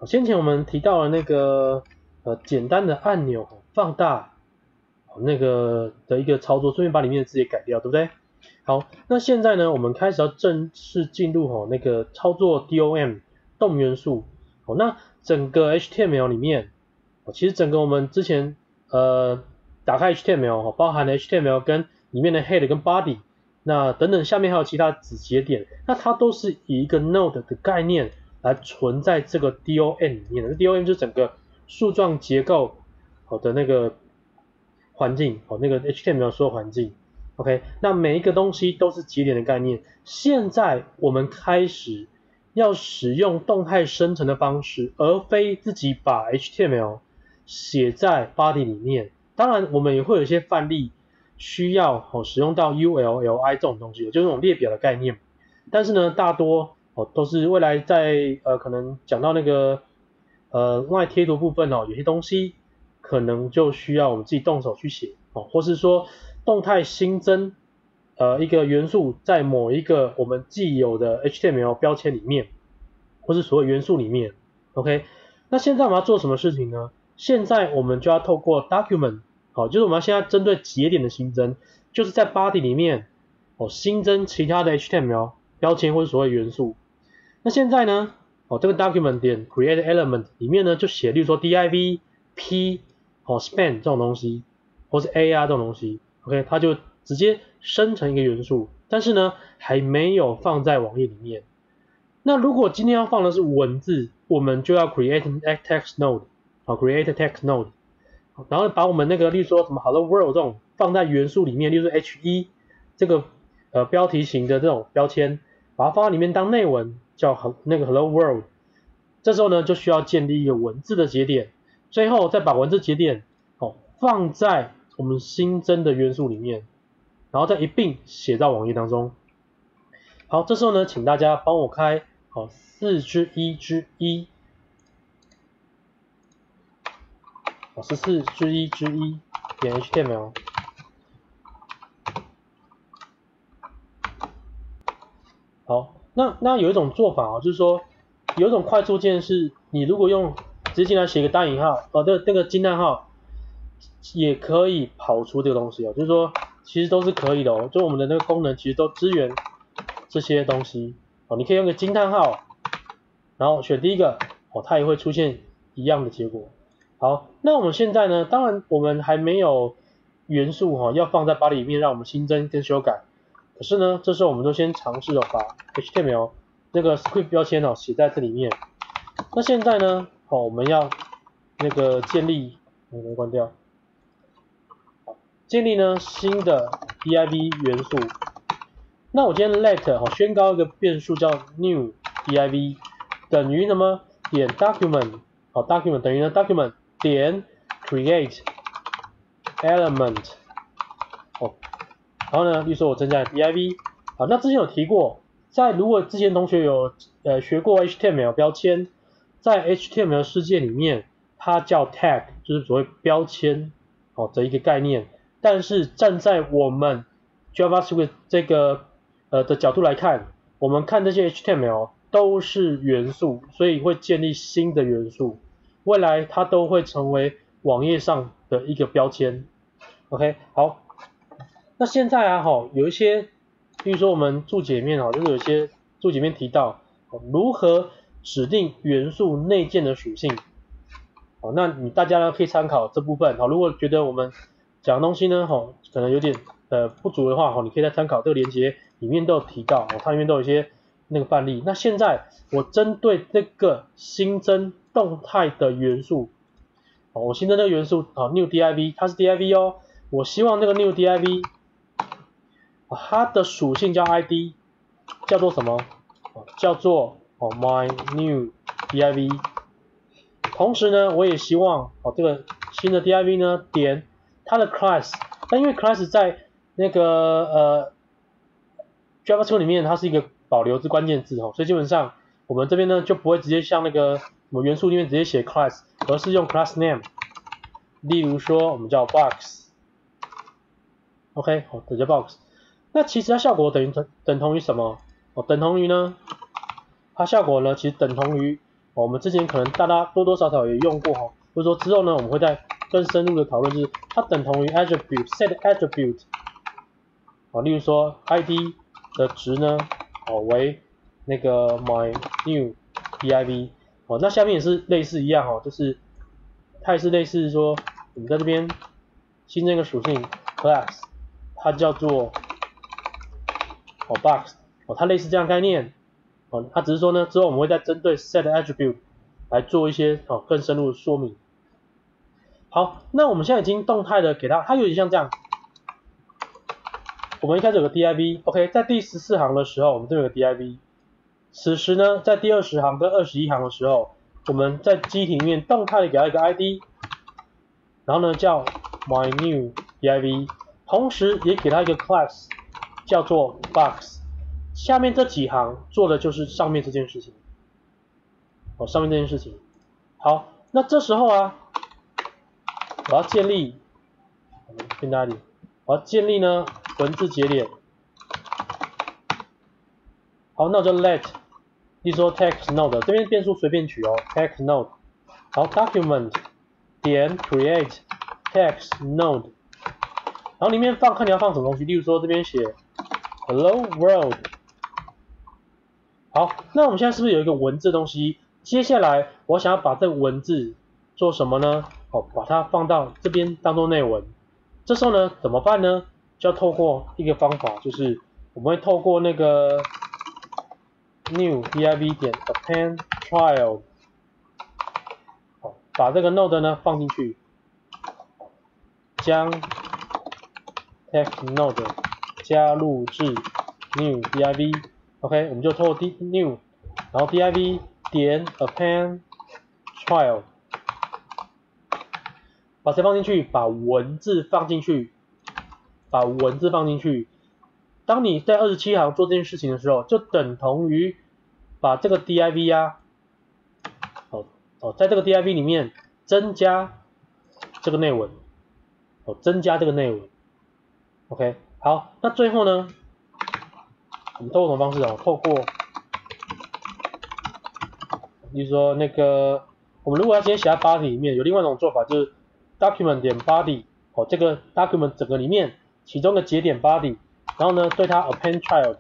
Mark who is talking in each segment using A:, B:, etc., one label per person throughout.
A: 先前我们提到了那个简单的按钮放大那个的一个操作，顺便把里面的字也改掉，对不对？好，那现在呢，我们开始要正式进入那个操作 DOM 动元素。那整个 HTML 里面，其实整个我们之前打开 HTML 包含了 HTML 跟里面的 head 跟 body， 那等等下面还有其他子节点，那它都是以一个 node 的概念来存在这个 DOM 里面的。DOM 就是整个树状结构的那个环境，那个 HTML 所有环境。OK， 那每一个东西都是节点的概念。现在我们开始要使用动态生成的方式，而非自己把 HTML 写在 body 里面。当然，我们也会有一些范例需要使用到 ULLI 这种东西，就是那种列表的概念。但是呢，大多都是未来在可能讲到那个外贴图部分有些东西可能就需要我们自己动手去写或是说动态新增一个元素在某一个我们既有的 HTML 标签里面，或是所有元素里面。OK， 那现在我们要做什么事情呢？现在我们就要透过 document， 就是我们要现在针对节点的新增，就是在 body 里面新增其他的 HTML 标签或是所谓元素。那现在呢，这个 document 点 create element 里面呢就写，例如说 div p span 这种东西，或是 a 这种东西 ，OK， 它就直接生成一个元素，但是呢还没有放在网页里面。那如果今天要放的是文字，我们就要 create text node，create text node， 然后把我们那个例如说什么 hello world 这种放在元素里面，例如说 h1 这个标题型的这种标签，把它放在里面当内文，叫那个 hello world。这时候呢就需要建立一个文字的节点，最后再把文字节点放在我们新增的元素里面，然后再一并写到网页当中。好，这时候呢，请大家帮我开4之1点 HTML。好，那有一种做法就是说，有一种快速键是，你如果用直接进来写个单引号，那个惊叹号，也可以跑出这个东西就是说，其实都是可以的就我们的那个功能其实都支援这些东西你可以用个惊叹号，然后选第一个它也会出现一样的结果。好，那我们现在呢，当然我们还没有元素要放在body里面让我们新增跟修改。可是呢，这时候我们就先尝试把 HTML 这个 script 标签写在这里面。那现在呢，我们要那个建立，我们关掉，建立呢新的 div 元素。那我今天 let 宣告一个变数叫 new div 等于什么？点 document document 等于呢 document 点 create element 然后呢，例如说我增加 div 那之前有提过，如果之前同学有学过 HTML 标签，在 HTML 世界里面，它叫 tag， 就是所谓标签的一个概念。但是站在我们 JavaScript 这个的角度来看，我们看这些 HTML 都是元素，所以会建立新的元素，未来它都会成为网页上的一个标签。OK， 好。那现在有一些，比如说我们注解里面就是有一些注解里面提到如何指定元素内建的属性。那大家呢可以参考这部分如果觉得我们讲的东西呢可能有点不足的话你可以再参考这个连结里面都有提到它里面都有一些那个范例。那现在我针对这个新增动态的元素我新增这个元素new div， 它是 div 我希望那个 new div它的属性叫 id， 叫做什么？叫做my new div。同时呢，我也希望这个新的 div 呢点它的 class， 但因为 class 在那个JavaScript 里面它是一个保留之关键字所以基本上我们这边呢就不会直接像那个什么元素里面直接写 class， 而是用 class name。例如说我们叫 box，OK， 这叫 box。那其实它效果等同于什么？等同于呢，它效果呢其实等同于我们之前可能大家多多少少也用过哈，或者说之后呢，我们会再更深入的讨论，就是它等同于 attribute set attribute，例如说 ID 的值呢，为那个 my new div，那下面也是类似一样就是它也是类似说我们在这边新增一个属性 class， 它叫做box，它类似这样概念。它只是说呢，之后我们会再针对 set attribute 来做一些更深入的说明。好，那我们现在已经动态的给它有点像这样。我们一开始有个 div，OK， 在第14行的时候，我们这边有个 div。此时呢，在第20行跟21行的时候，我们在记忆体里面动态的给它一个 id， 然后呢叫 my new div， 同时也给它一个 class 叫做 box。下面这几行做的就是上面这件事情，上面这件事情。好，那这时候啊，我要建立，去哪里？我要建立呢文字节点。好，那我就 let， 例如说 text node， 这边变数随便取text node。好 ，document 点 create text node， 然后里面看你要放什么东西，例如说这边写 hello world。好，那我们现在是不是有一个文字的东西？接下来我想要把这个文字做什么呢？把它放到这边当做内文。这时候呢，怎么办呢？就要透过一个方法，就是我们会透过那个 new div 点 append child， 把这个 node 呢放进去，将 text node 加入至 new div。OK， 我们就透过 new， 然后 div 点 append child， 把谁放进去？把文字放进去，把文字放进去。当你在27行做这件事情的时候，就等同于把这个 div 啊，在这个 div 里面增加这个内文，增加这个内文。OK， 好，那最后呢？我们透过什么方式透过，比如说那个，我们如果要直接写在 body 里面，有另外一种做法，就是 document 点 body， 这个 document 整个里面其中的节点 body， 然后呢对它 append child，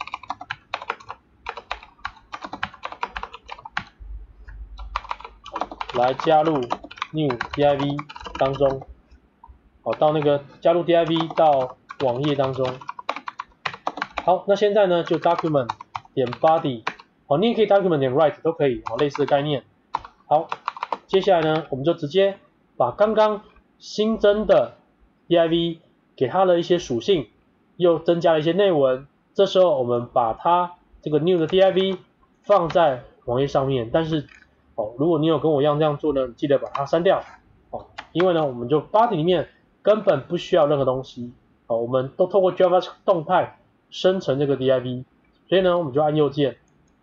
A: 来加入 new div 当中，到那个加入 div 到网页当中。好，那现在呢就 document 点 body， 你也可以 document 点 write 都可以，类似的概念。好，接下来呢我们就直接把刚刚新增的 div 给它的一些属性，又增加了一些内文。这时候我们把它这个 new 的 div 放在网页上面，但是如果你有跟我一样这样做呢，记得把它删掉，因为呢我们就 body 里面根本不需要任何东西，我们都透过 Java 动态生成这个 div， 所以呢我们就按右键，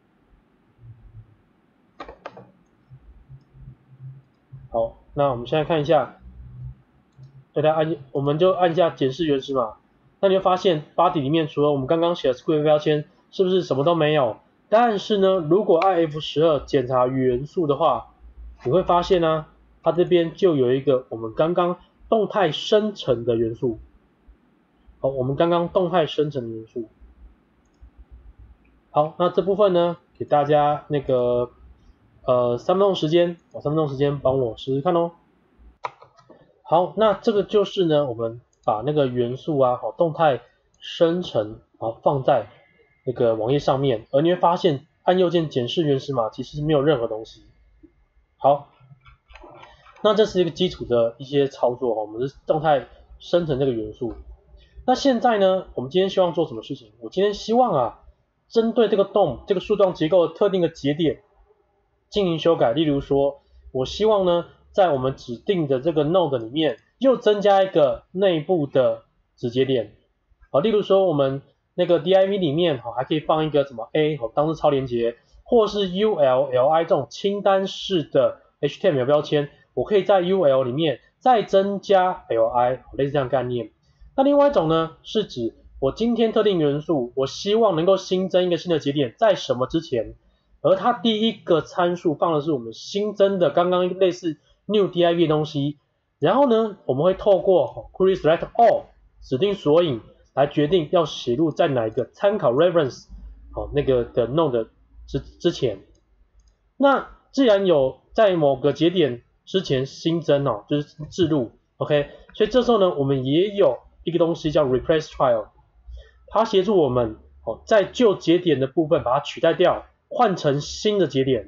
A: 好，那我们现在看一下，我们就按一下检视原始码，那你会发现 body 里面除了我们刚刚写的 script 标签，是不是什么都没有？但是呢，如果按 F12 检查元素的话，你会发现呢，它这边就有一个我们刚刚动态生成的元素。好，我们刚刚动态生成的元素。好，那这部分呢，给大家那个3分钟时间，3分钟时间帮我试试看哦。好，那这个就是呢，我们把那个元素啊，动态生成，放在那个网页上面，而你会发现按右键检视原始码，其实没有任何东西。好，那这是一个基础的一些操作，我们是动态生成这个元素。那现在呢，我们今天希望做什么事情？我今天希望啊，针对这个DOM这个树状结构的特定的节点进行修改。例如说，我希望呢，在我们指定的这个 node 里面又增加一个内部的子节点。例如说我们那个 div 里面还可以放一个什么 a 当做超连结，或是 ul、li 这种清单式的 HTML 标签，我可以在 ul 里面再增加 li， 类似这样的概念。那另外一种呢，是指我今天特定元素，我希望能够新增一个新的节点，在什么之前， 而它第一个参数放的是我们新增的刚刚类似 new div 的东西，然后呢，我们会透过 query select all 指定索引来决定要写入在哪一个参考 reference 那个的 node 之前。那既然有在某个节点之前新增就是置入 ，OK， 所以这时候呢，我们也有一个东西叫 replace child， 它协助我们在旧节点的部分把它取代掉，换成新的节点，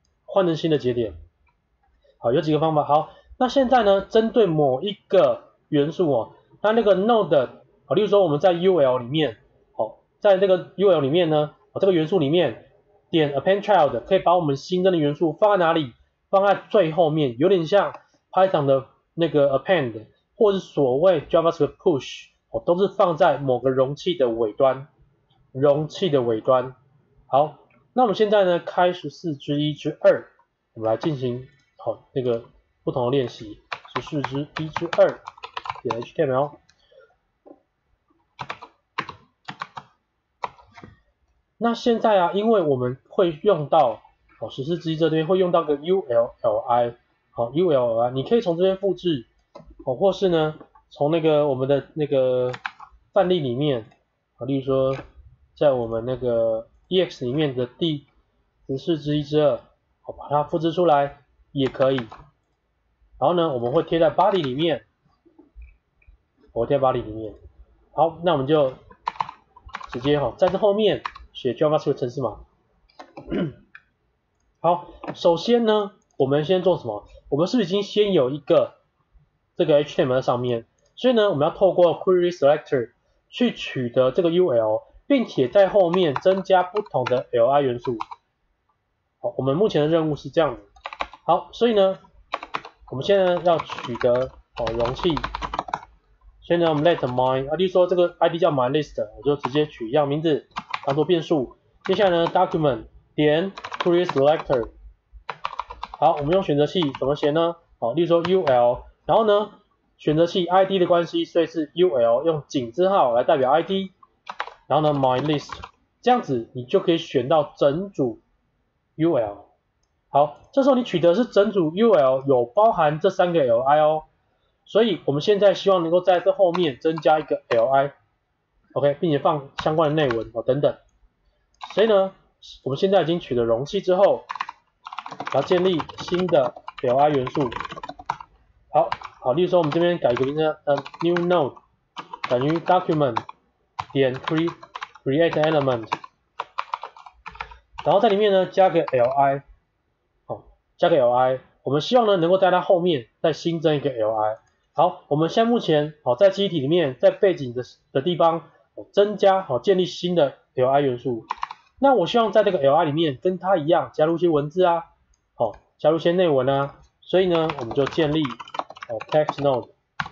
A: 好，有几个方法。好，那现在呢，针对某一个元素那个 node， 例如说我们在 UL 里面，在这个 UL 里面呢，这个元素里面点 append child 可以把我们新增的元素放在哪里？放在最后面，有点像 Python 的那个 append， 或是所谓 JavaScript push， 都是放在某个容器的尾端。好，那我们现在呢，开14之1之2，我们来进行那个不同的练习。14之1之2，点 HTML。那现在因为我们会用到14之1这边会用到个 ULLI， ULLI， 你可以从这边复制，或是呢从那个我们的那个范例里面，例如说在我们那个 EX 里面的第14之1之2，把它复制出来也可以。然后呢，我们会贴在 body 里面，好，那我们就直接在这后面写 JavaScript 程式码。好，首先呢，我们先做什么？我们是不是已经先有一个这个 HTML 在上面？所以呢，我们要透过 Query Selector 去取得这个 UL， 并且在后面增加不同的 LI 元素。好，我们目前的任务是这样子。好，所以呢，我们现在要取得容器。所以呢，我们 let my， 例如说这个 ID 叫 myList， 我就直接取一样名字当做变数。接下来呢 ，document 点 query selector。好，我们用选择器怎么写呢？例如说 UL， 然后呢，选择器 ID 的关系，所以是 UL 用井字号来代表 ID， 然后呢 myList， 这样子你就可以选到整组 UL。好，这时候你取得是整组 UL 有包含这3个 LI 所以我们现在希望能够在这后面增加一个 LI，OK， 并且放相关的内文等等。所以呢，我们现在已经取得容器之后，要建立新的 LI 元素。好，例如说我们这边改一个名字，new node 等于 document 点 create element， 然后在里面呢加个 LI， 我们希望呢能够在它后面再新增一个 LI。好，我们现在目前在记忆体里面，在背景的地方增加建立新的 LI 元素。那我希望在这个 LI 里面跟它一样加入一些文字加入一些内文所以呢我们就建立text node。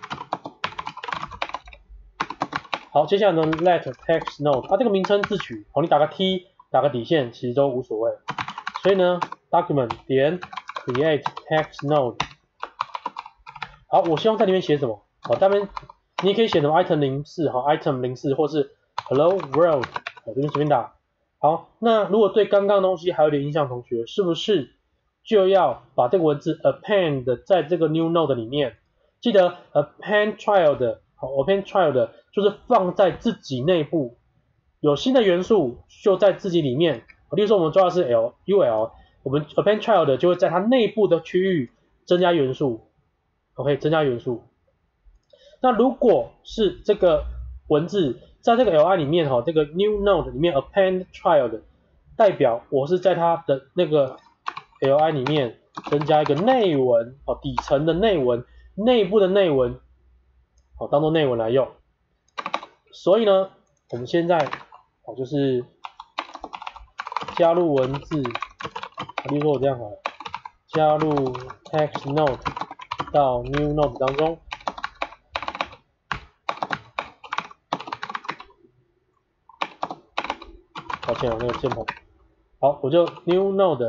A: 好，接下来呢 let text node， 它这个名称自取，你打个 T 打个底线其实都无所谓。所以呢 document 点 create text node。好，我希望在里面写什么？这边你也可以写什么 item 04 或是 hello world， 这边随便打。好，那如果对刚刚的东西还有点印象，同学是不是就要把这个文字 append 在这个 new node 里面？记得 append child 就是放在自己内部，有新的元素就在自己里面。例如说我们抓的是 UL， 我们 append child 就会在它内部的区域增加元素。OK， 增加元素。那如果是这个文字在这个 LI 里面这个 new node 里面 append child 代表我是在它的那个 LI 里面增加一个内文底层的内文，内部的内文当做内文来用。所以呢，我们现在就是加入文字，比如说我这样好了，加入 text node。到 new node 当中，抱歉那个键盘。好，我就 new node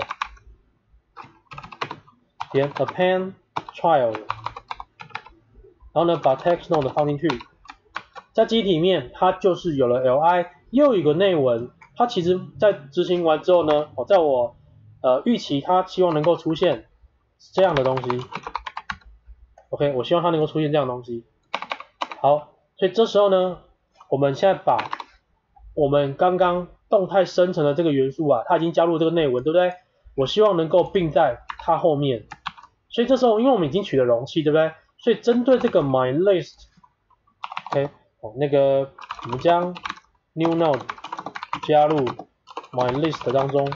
A: 点 append child， 然后呢把 text node 放进去，在记忆体里面它就是有了 li， 又有一个内文。它其实在执行完之后呢，在我预期它希望能够出现这样的东西。OK， 我希望它能够出现这样的东西。好，所以这时候呢，我们现在把我们刚刚动态生成的这个元素啊，它已经加入这个内文，对不对？我希望能够并在它后面。所以这时候，因为我们已经取了容器，对不对？所以针对这个 myList，OK， 那个我们将 new node 加入 myList 当中。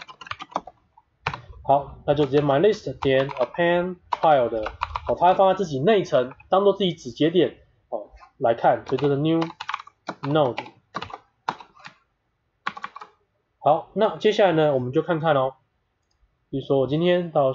A: 好，那就直接 myList 点 append child， 它放在自己内层，当做自己子节点来看，所以这个 new node。好，那接下来呢，我们就看看哦。比如说我今天到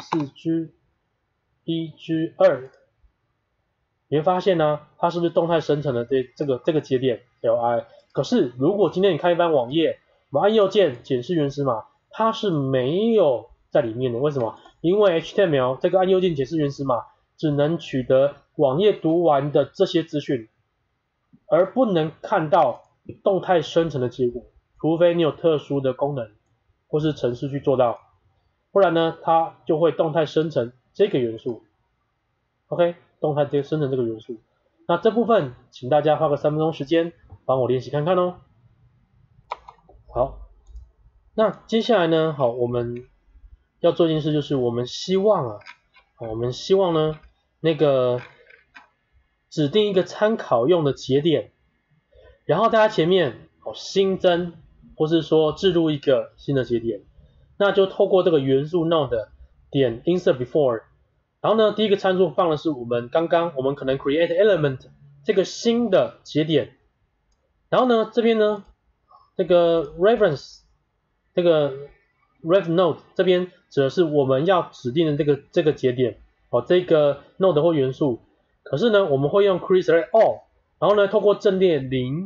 A: 14G1G2，你会发现呢，它是不是动态生成了这个节点 li？ 可是如果今天你看一般网页，我们按右键检视原始码，它是没有在里面的。为什么？因为 HTML 这个按右键检视原始码只能取得网页读完的这些资讯，而不能看到动态生成的结果，除非你有特殊的功能或是程式去做到。不然呢，它就会动态生成这个元素 ，OK， 动态生成这个元素。那这部分，请大家花个3分钟时间帮我练习看看哦。好，那接下来呢，好，我们要做一件事，就是我们希望呢，那个指定一个参考用的节点，然后在它前面新增或是说置入一个新的节点。那就透过这个元素 node 点 insert before， 然后呢，第一个参数放的是我们可能 create element 这个新的节点，然后呢，这边呢，这个 reference 这个 ref node 这边指的是我们要指定的这个节点这个 node 或元素，可是呢，我们会用 create select all， 然后呢，透过阵列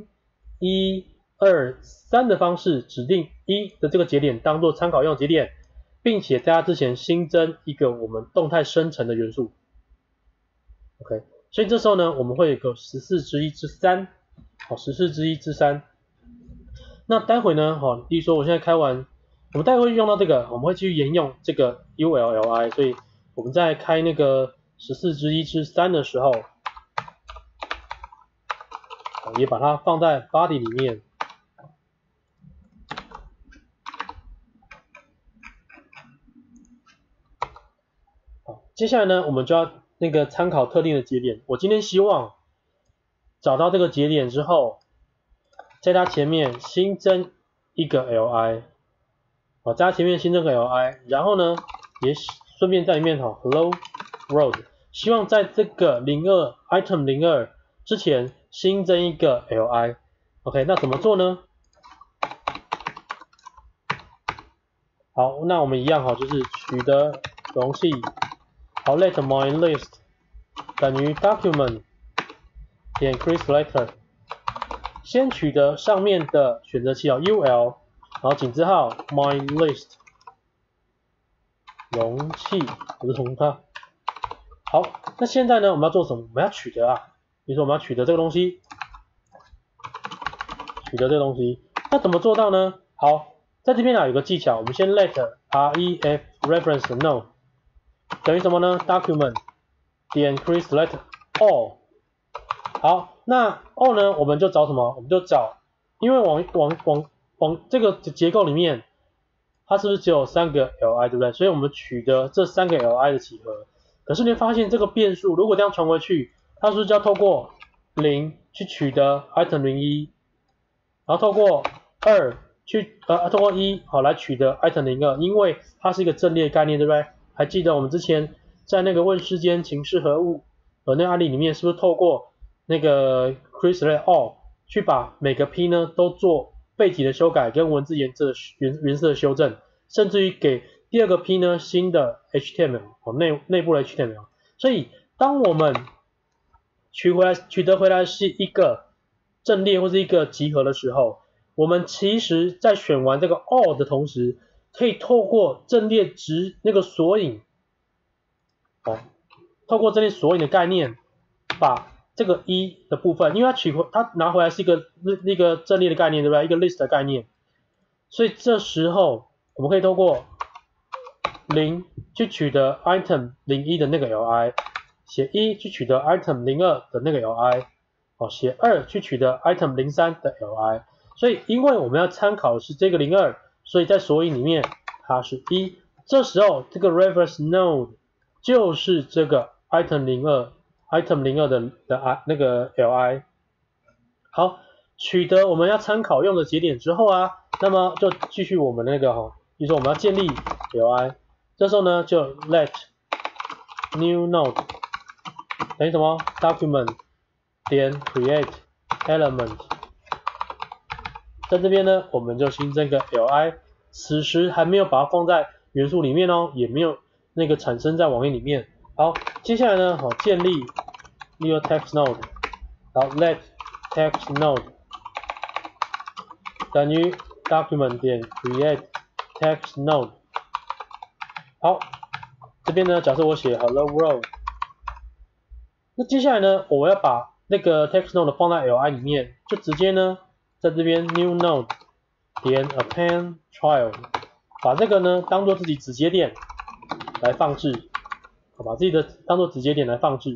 A: 0、1、2、3的方式指定1的这个节点当做参考用节点，并且在它之前新增一个我们动态生成的元素。OK， 所以这时候呢，我们会有一个14之1之3，14之1之3。那待会呢，比如说我现在开完，我们待会会用到这个，我们会继续沿用这个 ULLI， 所以我们在开那个14之1之3的时候，也把它放在 body 里面。接下来呢，我们就要那个参考特定的节点。我今天希望找到这个节点之后，在它前面新增一个 li， 在它前面新增个 li， 然后呢，也顺便在里面hello world， 希望在这个02 item 02之前新增一个 li。OK， 那怎么做呢？好，那我们一样就是取得容器。好 ，let myList 等于 document 点 create selector， 先取得上面的选择器ul， 然后井字号 myList 容器，不是容它。好，那现在呢，我们要做什么？我们要取得比如说我们要取得这个东西，那怎么做到呢？好，在这边有个技巧，我们先 let ref reference no。等于什么呢 ？document 点 create select all。好，那 all 呢，我们就找什么？我们就找，因为往这个结构里面，它是不是只有3个 li， 对不对？所以我们取得这3个 li 的集合。可是你会发现这个变数，如果这样传回去，它是不是就要透过0去取得 item 01，然后透过2去透过1来取得 item 02，因为它是一个阵列概念，对不对？还记得我们之前在那个问世间情是何物那个案例里面，是不是透过那个 create select all 去把每个 p 呢都做背景的修改跟文字颜色的修正，甚至于给第二个 p 呢新的 HTML 内部的 HTML。所以当我们取得回来是一个阵列或是一个集合的时候，我们其实在选完这个 all 的同时，可以透过阵列值那个索引，透过阵列索引的概念，把这个1的部分，因为它拿回来是一个阵列的概念，对不对？一个 list 的概念，所以这时候我们可以透过 0去取得 item 01的那个 li， 写1去取得 item 02的那个 li， 写2去取得 item 03的 li。所以因为我们要参考的是这个02，所以在索引里面它是1，这时候这个 reference node 就是这个 item 02的那个 li。好，取得我们要参考用的节点之后啊，那么就继续我们那个比如说我们要建立 li， 这时候呢就 let new node 等于什么 document 点 create element， 在这边呢我们就新增个 li， 此时还没有把它放在元素里面哦，也没有那个产生在网页里面。好，接下来呢建立 new text node， 然后 let text node 等于 document 点 create text node。 好，这边呢假设我写 hello world， 那接下来呢我要把那个 text node 放在 li 里面，就直接呢在这边 new node 点 append child， 把这个呢当做自己子节点来放置，把自己的当做子节点来放置。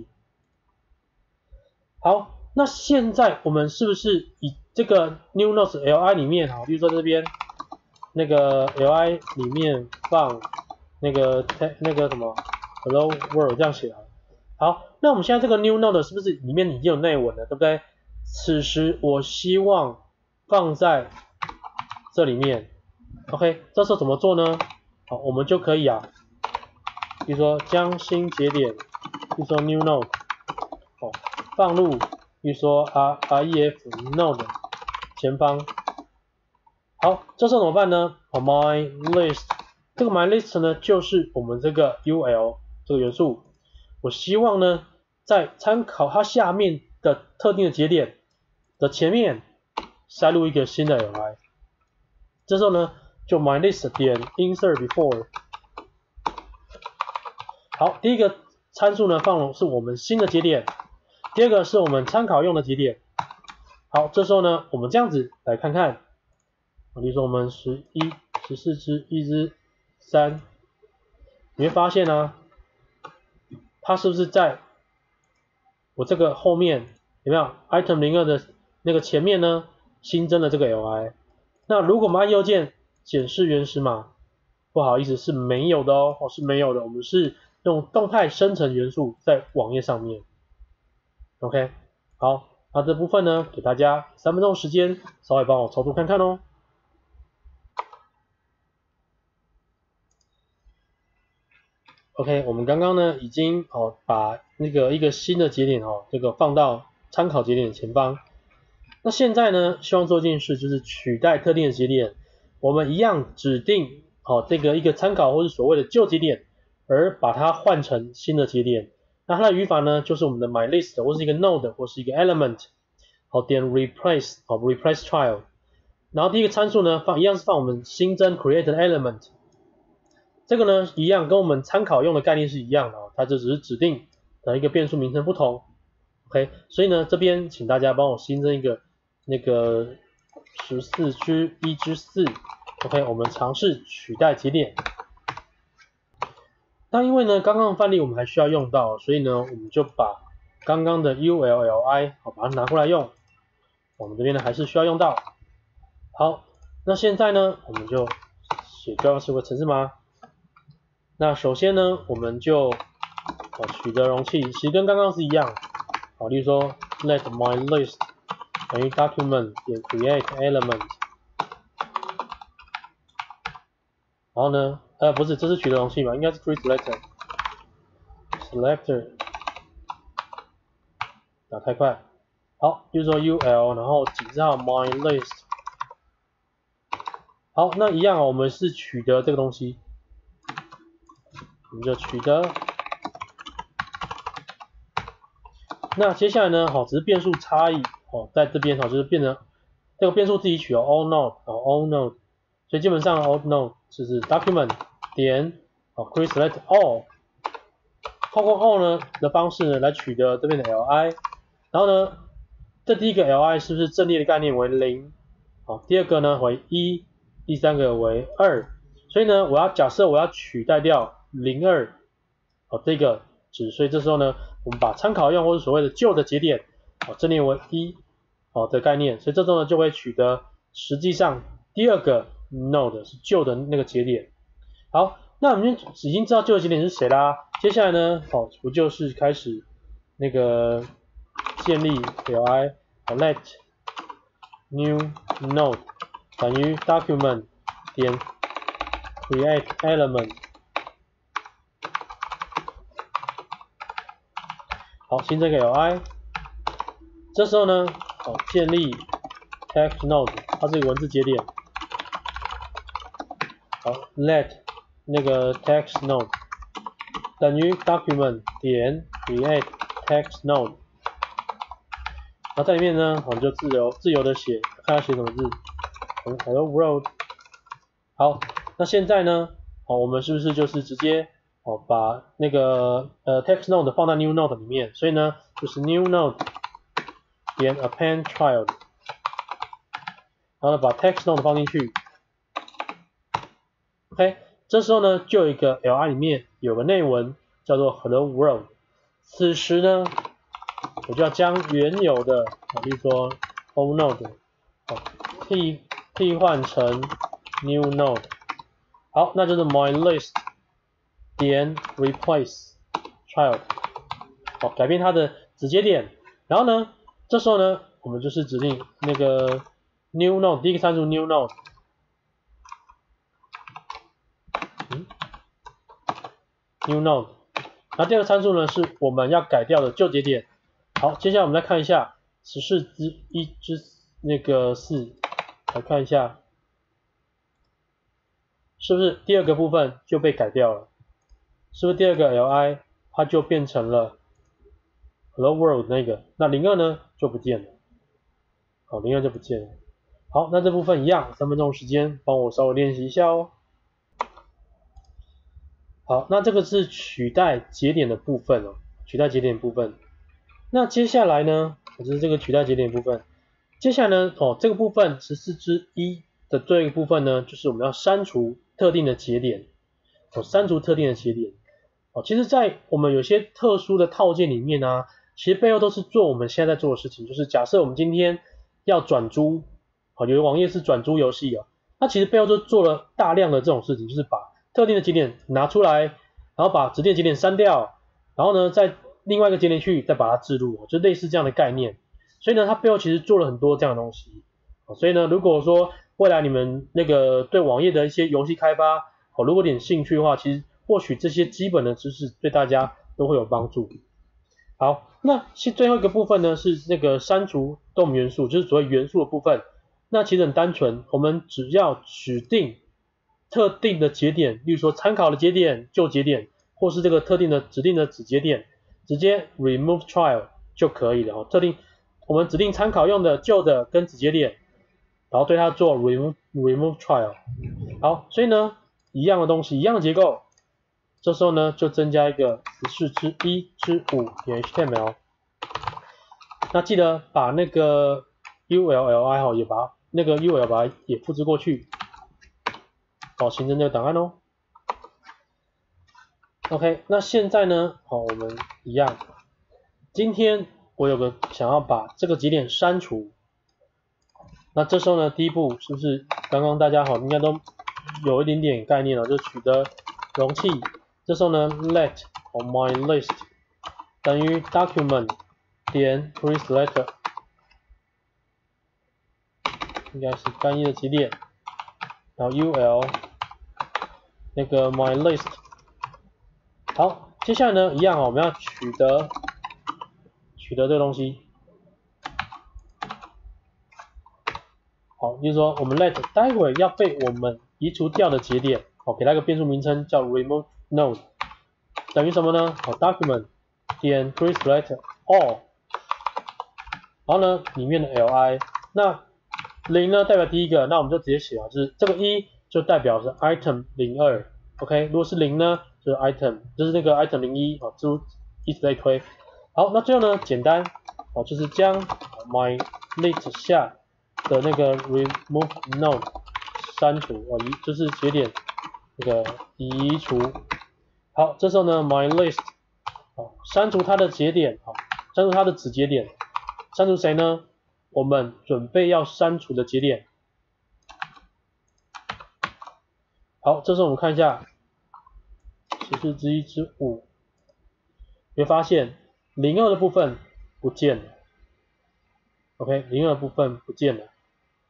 A: 好，那现在我们是不是以这个 new node li 里面比如说这边那个 li 里面放那个什么 hello world 这样写啊？好，那我们现在这个 new node 是不是里面已经有内文了，对不对？此时我希望放在这里面 ，OK， 这时候怎么做呢？好，我们就可以比如说将新节点，比如说 new node， 放入比如说 ref node 前方。好，这时候怎么办呢？my list， 这个 my list 呢就是我们这个 ul 这个元素，我希望呢在参考它下面的特定的节点的前面塞入一个新的 li， 这时候呢就 my list 点 insert before。 好，第一个参数呢放的是我们新的节点，第二个是我们参考用的节点。好，这时候呢我们这样子来看看，比如说我们11、14只、1只、3，你会发现它是不是在我这个后面有没有 item 02的那个前面呢新增了这个 li？ 那如果我们按右键显示原始码，不好意思是没有的是没有的，我们是用动态生成元素在网页上面。OK， 好，那这部分呢给大家3分钟时间，稍微帮我操作看看哦。OK， 我们刚刚呢已经把那个一个新的节点这个放到参考节点的前方。那现在呢希望做一件事，就是取代特定的节点，我们一样指定这个一个参考或是所谓的旧节点，而把它换成新的节点。那它的语法呢就是我们的 my list 或是一个 node 或是一个 element， 点 replace replace child， 然后第一个参数呢一样是放我们新增 create element。这个呢一样跟我们参考用的概念是一样的它就只是指定的一个变数名称不同。OK， 所以呢这边请大家帮我新增一个那个14只1只4。OK， 我们尝试取代节点。那因为呢刚刚的范例我们还需要用到，所以呢我们就把刚刚的 ulli 把它拿过来用，我们这边呢还是需要用到。好，那现在呢我们就写 JavaScript 程式码。那首先呢我们就取得容器，其实跟刚刚是一样，例如说 let my list 等于 document 点 create element， 然后呢不是，这是取得容器嘛，应该是 create selector 打太快。好，比如说 ul 然后井字号 my list。 好，那一样我们是取得这个东西，我们就取得。那接下来呢只是变数差异在这边就是变成这个变数自己取all node，所以基本上 all node 就是 document 点create select all， 透过 all 呢的方式呢来取得这边的 li， 然后呢这第一个 li 是不是阵列的概念为0，第二个呢为1，第三个为2， 所以呢，假设我要取代掉02这个值，所以这时候呢，我们把参考用或是所谓的旧的节点增列为1的概念，所以这时候呢就会取得实际上第二个 node 是旧的那个节点。好，那我们已经知道旧的节点是谁啦，接下来呢不就是开始那个建立 li let new node 等于 document 点 create element。好，新增个 li， 这时候呢建立 text node， 它是一个文字节点。好 let 那个 text node 等于 document 点 create text node， 然后在里面呢我们就自由的写，看它写什么字。Hello world。好，那现在呢我们是不是就是直接把那个text node 放在 new node 里面，所以呢就是 new node 点 append child， 然后呢把 text node 放进去。OK， 这时候呢就有一个 li 里面有个内文叫做 hello world， 此时呢我就要将原有的比如说 home node 替换成 new node。好，那就是 my list 点 replace child， 改变它的子节点。然后呢，这时候呢，我们就是指定那个 new node， 第一个参数 new node， new node， 那第二个参数呢是我们要改掉的旧节点。好，接下来我们来看一下14之1之那个4，来看一下。是不是第二个部分就被改掉了？是不是第二个 li 它就变成了 hello world 那个？那02呢就不见了。好，02就不见了。好，那这部分一样，3分钟时间帮我稍微练习一下哦。好，那这个是取代节点的部分哦，取代节点部分。那接下来呢，就是这个取代节点部分。接下来呢，这个部分14之1的这一部分呢，就是我们要删除特定的节点，删除特定的节点。其实在我们有些特殊的套件里面呢，其实背后都是做我们现在在做的事情，就是假设我们今天要转租，有的网页是转租游戏啊，那其实背后就做了大量的这种事情，就是把特定的节点拿出来，然后把指定的节点删掉，然后呢再另外一个节点去再把它置入，就类似这样的概念。所以呢，它背后其实做了很多这样的东西。所以呢，如果说未来你们那个对网页的一些游戏开发，如果有点兴趣的话，其实或许这些基本的知识对大家都会有帮助。好，那最后一个部分呢是那个删除DOM元素，就是所谓元素的部分。那其实很单纯，我们只要指定特定的节点，例如说参考的节点、旧节点，或是这个特定的指定的子节点，直接 remove child 就可以了。我们指定参考用的旧的跟子节点，然后对它做 remove child。好，所以呢，一样的东西，一样的结构，这时候呢就增加一个14之1之5点 HTML。那记得把那个 ULLI 也把那个 UL 把它也复制过去，形成这个档案哦。OK， 那现在呢，我们一样，今天我有个想要把这个节点删除，那这时候呢，第一步是不是刚刚大家应该都有一点点概念了，就取得容器。这时候呢 ，let my list 等于 document 点 create， 应该是单一的节点，然后 ul 那个 my list。好，接下来呢，一样我们要取得这个东西。好，就是说我们 let 待会要被我们移除掉的节点，给它一个变数名称叫 remove node， 等于什么呢？document 点 create all， 然后呢里面的 li， 那0呢代表第一个，那我们就直接写就是这个1就代表是 item 02 ，OK， 如果是0呢就是 item， 就是那个 item 01，就一直在推。好，那最后呢简单就是将 my list 下的那个 remove node 删除就是节点这个移除。好，这时候呢 ，myList 好，删除它的节点，好，删除它的子节点，删除谁呢？我们准备要删除的节点。好，这时候我们看一下14之1之5，你会发现02的部分不见了。OK， 02的部分不见了。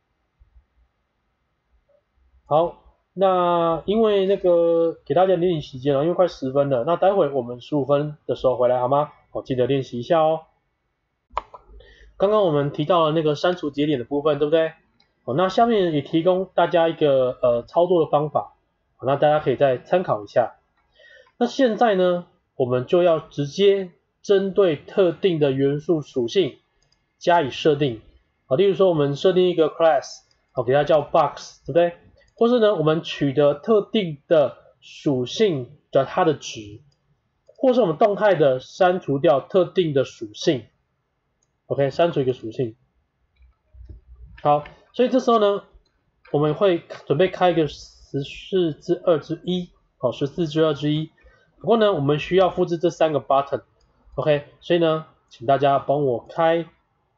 A: 好，那因为那个给大家练习时间了，因为快10分了，那待会我们15分的时候回来好吗？好，记得练习一下哦。刚刚我们提到了那个删除节点的部分，对不对？好，那下面也提供大家一个操作的方法，好，那大家可以再参考一下。那现在呢，我们就要直接针对特定的元素属性加以设定。好，例如说我们设定一个 class， 好，给它叫 box， 对不对？或是呢，我们取得特定的属性的它的值，或是我们动态的删除掉特定的属性。OK， 删除一个属性。好，所以这时候呢，我们会准备开一个14之2之1，好，14之2之1。不过呢，我们需要复制这3个 button，OK， 所以呢，请大家帮我开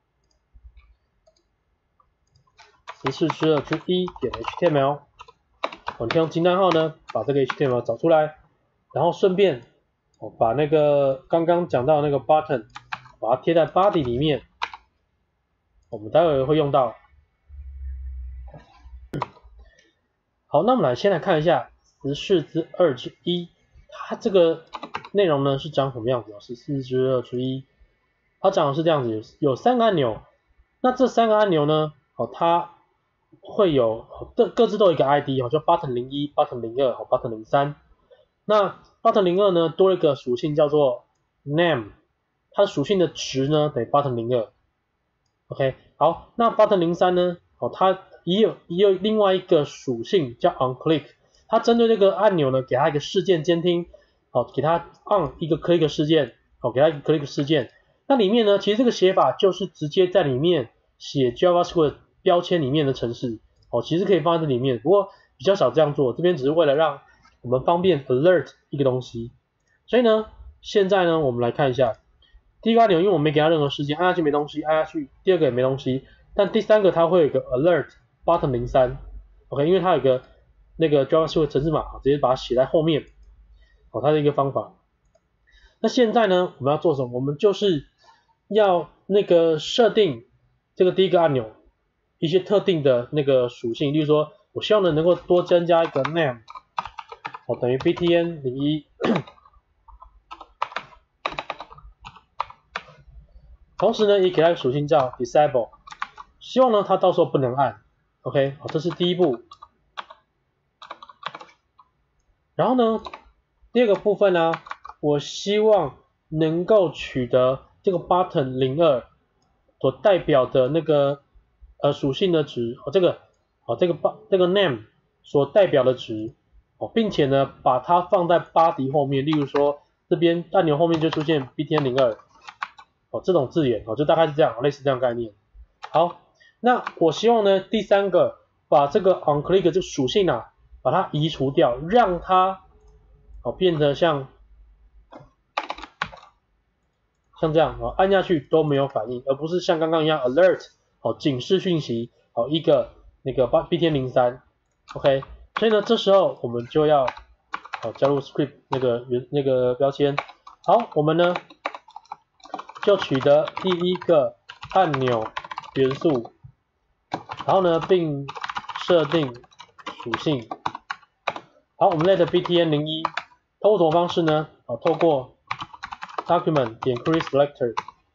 A: 14之2之1点 HTML。我们用惊叹号呢，把这个 HTML 找出来，然后顺便把那个刚刚讲到的那个 button， 把它贴在 body 里面，我们待会会用到。好，那我们先来看一下14之2之1，它这个内容呢是长什么样子？14之2之1，它长的是这样子，有3个按钮。那这3个按钮呢，它会有各自都有一个 ID， 叫 button 01、button 02、button 03。那 button 02呢多了一个属性叫做 name， 它的属性的值呢等于 button 02。OK， 好，那 button 03呢，它也有另外一个属性叫 onClick， 它针对这个按钮呢给它一个事件监听，给它 on 一个 click 事件，给它一个 click 事件。那里面呢，其实这个写法就是直接在里面写 JavaScript 标签里面的程式，其实可以放在这里面，不过比较少这样做，这边只是为了让我们方便 alert 一个东西。所以呢，现在呢，我们来看一下第一个按钮，因为我没给它任何事件，按下去没东西，按下去第二个也没东西，但第3个它会有一个 alert button 03 ，OK， 因为它有一个那个 JavaScript 程式码，直接把它写在后面，它是一个方法。那现在呢，我们要做什么？我们就是要那个设定这个第一个按钮一些特定的那个属性，例如说，我希望能够多增加一个 name， 等于 btn 01，同时呢，也给它一个属性叫 disable， 希望呢它到时候不能按 ，OK， 好，这是第一步。然后呢，第二个部分呢，我希望能够取得这个 button 02所代表的那个属性的值，这个 name 所代表的值，并且呢把它放在 body 后面，例如说这边按钮后面就出现 btn 02，这种字眼，就大概是这样，类似这样概念。好，那我希望呢第3个把这个 onClick 这个属性啊，把它移除掉，让它变得像这样，按下去都没有反应，而不是像刚刚一样 alert 警示讯息，一个那个 btn 03 ，OK， 所以呢这时候我们就要加入 script 那个标签。好，我们呢就取得第一个按钮元素，然后呢并设定属性。好，我们 let btn 01，透过什么方式呢？透过 document 点 query selector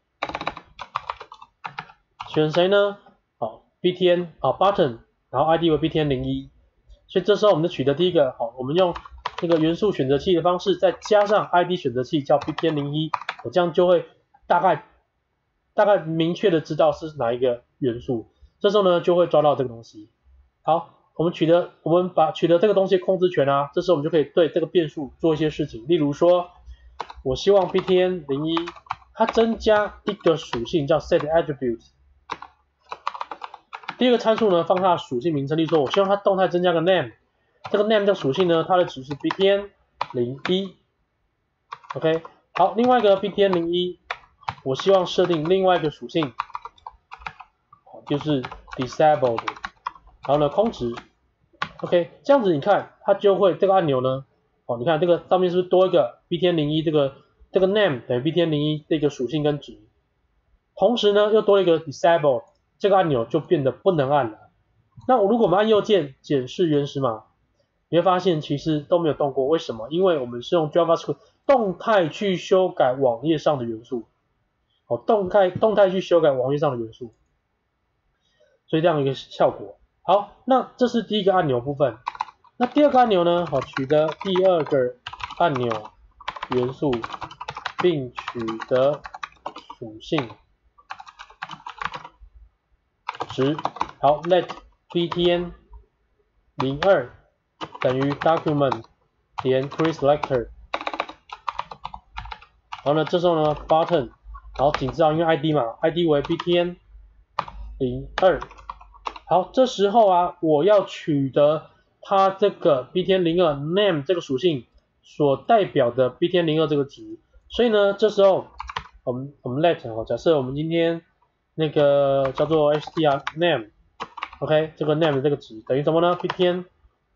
A: 选谁呢？btn button， 然后 id 为 btn 01，所以这时候我们就取得第一个，我们用这个元素选择器的方式，再加上 id 选择器叫 btn 01，我这样就会大概明确的知道是哪一个元素，这时候呢就会抓到这个东西。好，我们取得这个东西控制权啊，这时候我们就可以对这个变数做一些事情，例如说，我希望 btn 01它增加一个属性叫 setAttribute， 第二个参数呢放它的属性名称，例如说我希望它动态增加个 name， 这个 name 这个属性呢，它的值是 btn01。OK， 好，另外一个 btn01，我希望设定另外一个属性，就是 disabled， 然后呢空值。OK， 这样子你看，它就会这个按钮呢，你看这个上面是不是多一个 btn01 这个 name 等于 btn01 这个属性跟值，同时呢又多了一个 disable， 这个按钮就变得不能按了。那如果我们按右键检视原始码，你会发现其实都没有动过，为什么？因为我们是用 JavaScript 动态去修改网页上的元素，动态去修改网页上的元素，所以这样一个效果。好，那这是第一个按钮部分。那第二个按钮呢？取得第二个按钮元素，并取得属性值。好 ，let btn 02等于 document 点 createSelector， 然后呢，这时候呢 button， 然后请知道因为 ID 嘛 ，ID 为 btn 02。好，这时候啊，我要取得它这个 btn 02 name 这个属性所代表的 btn 02这个值，所以呢，这时候我们 let 假设我们今天那个叫做 str name，OK， 这个 name 这个值等于什么呢 ？btn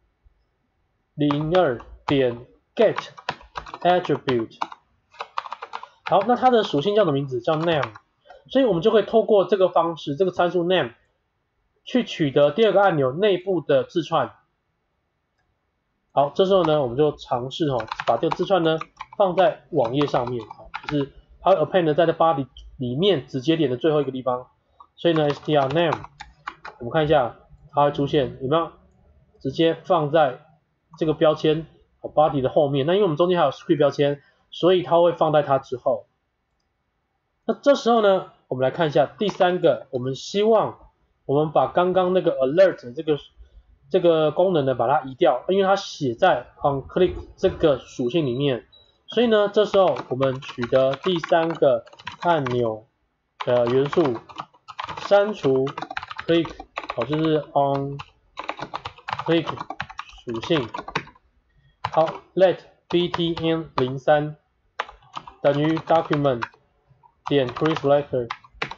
A: 02点 get attribute。好，那它的属性叫什么名字？叫 name， 所以我们就会透过这个方式，这个参数 name 去取得第二个按钮内部的字串。好，这时候呢，我们就尝试把这个字串呢放在网页上面，就是它 append 在这 body 里面直接点的最后一个地方。所以呢 str name， 我们看一下它会出现有没有直接放在这个标签 body 的后面。那因为我们中间还有 script 标签，所以它会放在它之后。那这时候呢，我们来看一下第三个，我们希望我们把刚刚那个 alert 这个功能呢把它移掉，因为它写在 onClick 这个属性里面，所以呢，这时候我们取得第三个按钮的元素，删除 click， 就是 onClick 属性。好 ，let btn 03等于 document 点 createSelector，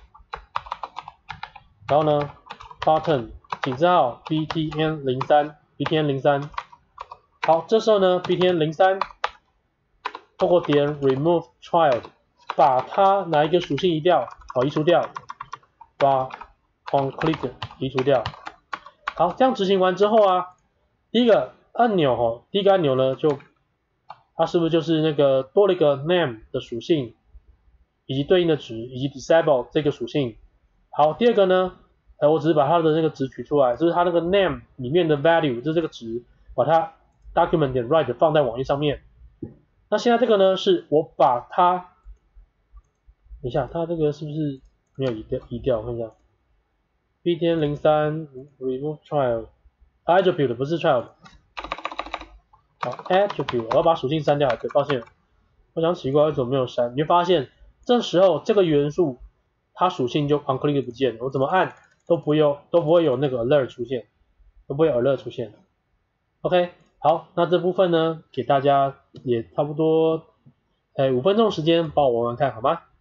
A: 然后呢 button 请知道 btn 03。好，这时候呢 btn 03透过点 remove child 把它哪一个属性移掉，移除掉，把 onClick 移除掉。好，这样执行完之后啊，第一个按钮呢就它是不是就是那个多了一个 name 的属性以及对应的值以及 disable 这个属性。好，第二个呢，我只是把它的那个值取出来，就是它那个 name 里面的 value 就是这个值，把它 document 点 write 放在网页上面。那现在这个呢，是我把它，等一下，它这个是不是没有移掉？我看一下 btn 03 remove child attribute 不是 child。好 attribute 我要把属性删掉，对，抱歉，我想奇怪为什么没有删，你会发现这时候这个元素它属性就 onClick 不见了，我怎么按都不会有那个 alert 出现，都不会有 alert 出现。OK， 好，那这部分呢给大家也差不多5分钟时间帮我玩玩看好吗？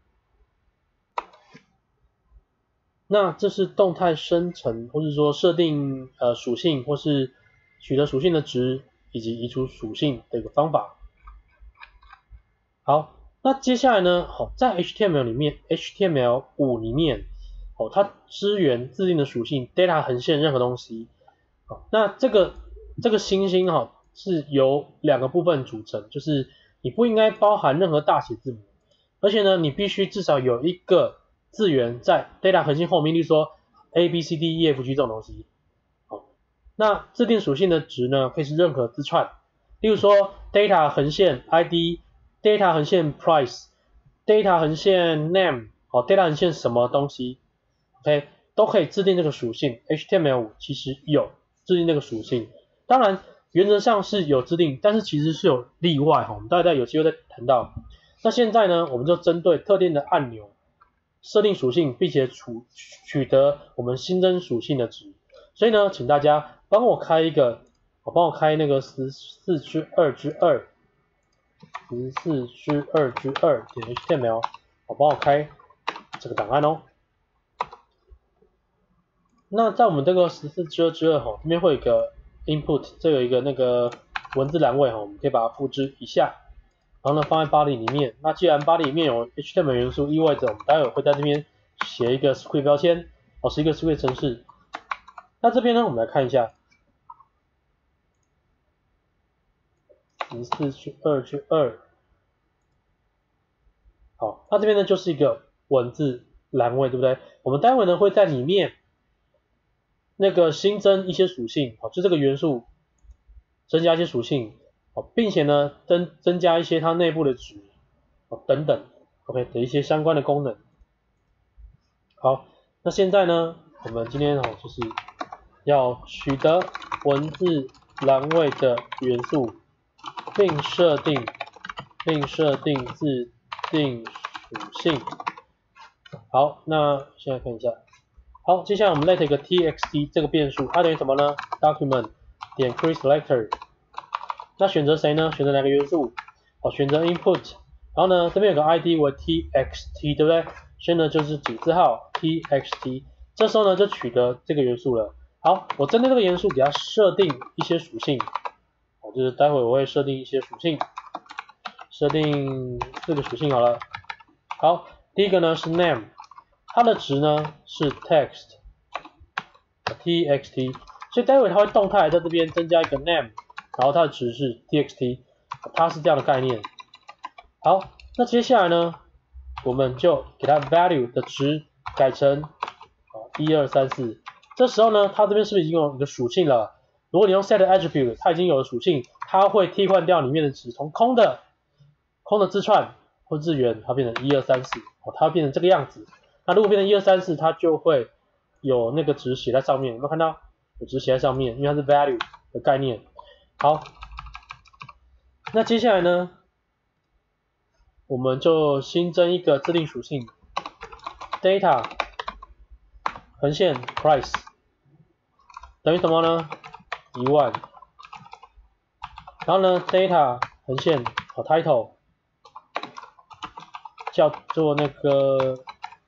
A: 那这是动态生成或是说设定属性或是取得属性的值以及移除属性的一个方法。好，那接下来呢，在 HTML 里面 HTML5 里面它支援自定的属性 data 横线任何东西。那这个星星是由两个部分组成，就是你不应该包含任何大写字母，而且呢你必须至少有一个字元在 data 横线后面，例如说 ABCDEFG 这种东西。那自定属性的值呢可以是任何字串，例如说 data 横线 ID、data 横线 price、data 横线 name、data 横线什么东西 ，OK 都可以制定这个属性。HTML5 其实有制定这个属性，当然原则上是有制定，但是其实是有例外我们大家有机会再谈到。那现在呢，我们就针对特定的按钮设定属性，并且取得我们新增属性的值。所以呢，请大家帮我开一个帮我开那个14之2之2，14之2之2点 HTML， 帮我开这个档案哦。那在我们这个14之2之2这边会有一个 input， 这有一个那个文字栏位我们可以把它复制一下，然后呢放在 body 里面。那既然 body 里面有 HTML 元素，意味着我们待会会在这边写一个 script 标签，是一个 script 程式。那这边呢，我们来看一下14之2之2，好，那这边呢就是一个文字栏位，对不对？我们待会呢会在里面那个新增一些属性，就这个元素增加一些属性，并且呢增加一些它内部的值，等等 ，OK 的一些相关的功能。好，那现在呢，我们今天就是要取得文字栏位的元素，并设定自定属性。好，那现在看一下。好，接下来我们 let 一个 txt 这个变数，它等于什么呢 ？document 点 createSelector， 那选择谁呢？选择哪个元素？选择 input， 然后呢，这边有个 id 为 txt， 对不对？所以呢就是井字号 txt， 这时候呢就取得这个元素了。好，我针对这个元素给它设定一些属性，就是待会我会设定一些属性，设定4个属性好了。好，第一个呢是 name。它的值呢是 text txt， 所以待会它会动态在这边增加一个 name， 然后它的值是 txt， 它是这样的概念。好，那接下来呢，我们就给它 value 的值改成1234，这时候呢，它这边是不是已经有一个属性了？如果你用 set attribute， 它已经有了属性，它会替换掉里面的值，从空的字串或字元，它变成1234，它会变成这个样子。那如果变成1234，它就会有那个值写在上面，有没有看到？有值写在上面，因为它是 value 的概念。好，那接下来呢，我们就新增一个自定属性 data 横线 price 等于什么呢？10000。然后呢 data 横线title 叫做那个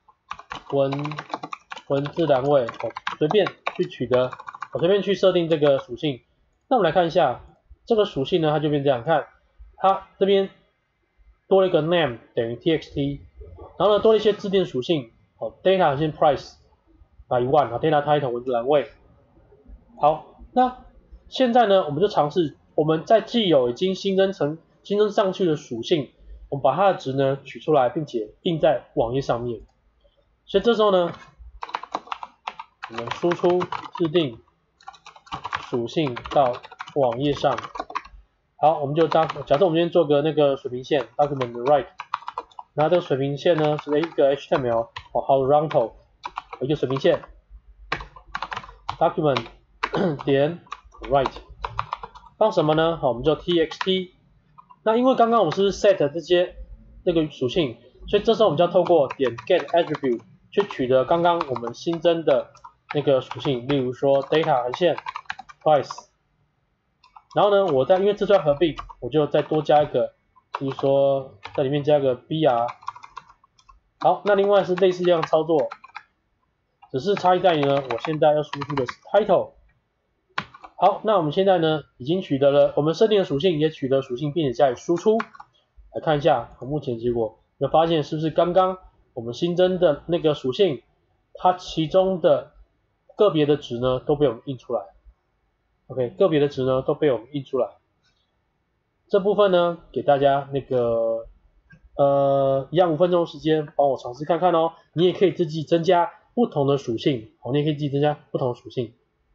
A: 文字栏位，随便去取得，随便去设定这个属性。那我们来看一下这个属性呢，它就变这样，看它这边多了一个 name 等于 txt， 然后呢多了一些自定属性，data 横线 price 10000， data title 文字栏位。好，那现在呢，我们就尝试我们在既有已经新增上去的属性，我们把它的值呢取出来，并且印在网页上面。所以这时候呢，我们输出自定属性到网页上。好，我们就假设我们今天做个那个水平线 document right， 那这个水平线呢是一个 HTML horizontal 一个水平线 document 点 right 放什么呢？好，我们就 txt。那因为刚刚我们是 set 这些那个属性，所以这时候我们就要透过点 get attribute 去取得刚刚我们新增的那个属性，例如说 data 横线 price， 然后呢，我因为字串合并，我就再多加一个，比如说在里面加个 br。好，那另外是类似这样操作，只是差异在于呢，我现在要输出的是 title。好，那我们现在呢已经取得了我们设定的属性，也取得属性，并且加以输出。来看一下目前结果，有发现是不是刚刚我们新增的那个属性，它其中的个别的值呢都被我们印出来。OK， 个别的值呢都被我们印出来。这部分呢给大家那个一样5分钟的时间，帮我尝试看看哦。你也可以自己增加不同的属性，你也可以自己增加不同的属性。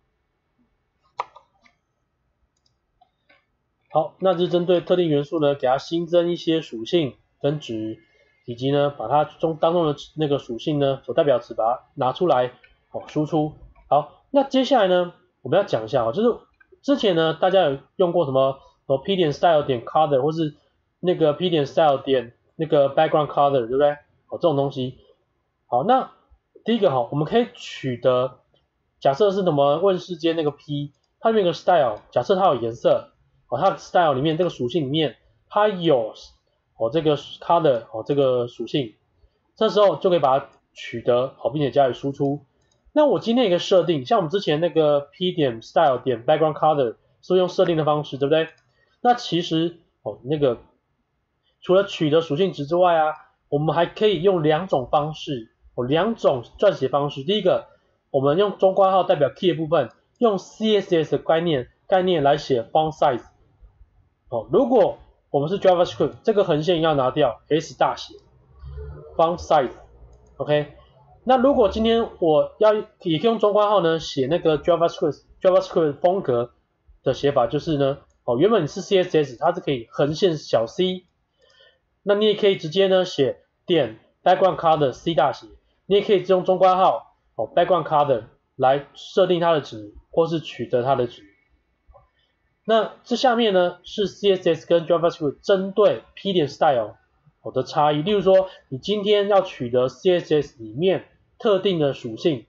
A: 好，那就是针对特定元素呢，给它新增一些属性跟值，以及呢把它当中的那个属性呢所代表值把它拿出来输出。好，那接下来呢我们要讲一下就是之前呢大家有用过什么p 点 style 点 color 或是那个 p 点 style 点那个 background color 对不对？这种东西。好，那第一个我们可以取得假设是什么问世间那个 p， 它里面有个 style， 假设它有颜色，它的 style 里面这个属性里面它有这个 color 这个属性，这时候就可以把它取得并且加以输出。那我今天有一个设定，像我们之前那个 p 点 style 点 background color 是用设定的方式，对不对？那其实那个除了取得属性值之外啊，我们还可以用两种方式，两种撰写方式。第一个，我们用中括号代表 key 的部分，用 CSS 的概念来写 font size。如果我们是 JavaScript， 这个横线要拿掉 S 大写 font size。OK， 那如果今天我也可以用中括号呢写那个 JavaScript 风格的写法，就是呢，原本是 CSS， 它是可以横线小 c。那你也可以直接呢写点 background color C 大写，你也可以用中括号background color 来设定它的值，或是取得它的值。那这下面呢是 CSS 跟 JavaScript 针对 p 点 style 的差异。例如说，你今天要取得 CSS 里面特定的属性，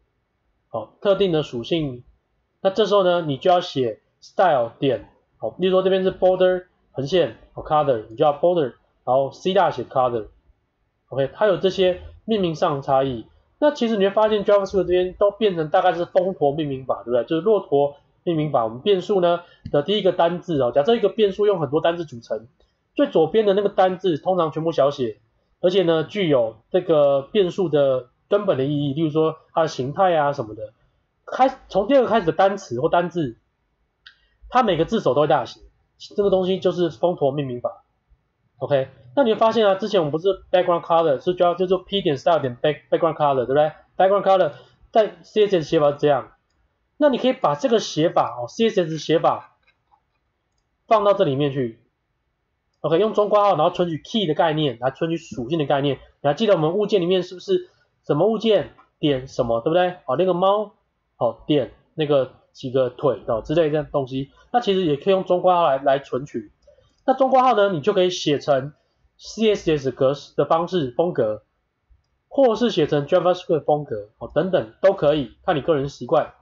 A: 那这时候呢你就要写 style 点，例如说这边是 border 横线color， 你就要 border。然后 C 大写 color，OK， 它有这些命名上差异。那其实你会发现 JavaScript 这边都变成大概是蜂驼命名法，对不对？就是骆驼命名法。我们变数呢的第一个单字假设一个变数用很多单字组成，最左边的那个单字通常全部小写，而且呢具有这个变数的根本的意义，例如说它的形态啊什么的。从第二个开始的单词或单字，它每个字首都会大写，这个东西就是蜂驼命名法。OK， 那你会发现啊，之前我们不是 background color 是叫做 p 点 style 点 background color， 对不对 ？background color 在 CSS 写法是这样，那你可以把这个写法CSS 写法放到这里面去。OK， 用中括号，然后存取 key 的概念，来存取属性的概念。你还记得我们物件里面是不是什么物件点什么，对不对？那个猫点那个几个腿之类的东西，那其实也可以用中括号来存取。那中括号呢，你就可以写成 CSS 格式的方式风格，或是写成 JavaScript 风格等等都可以，看你个人习惯。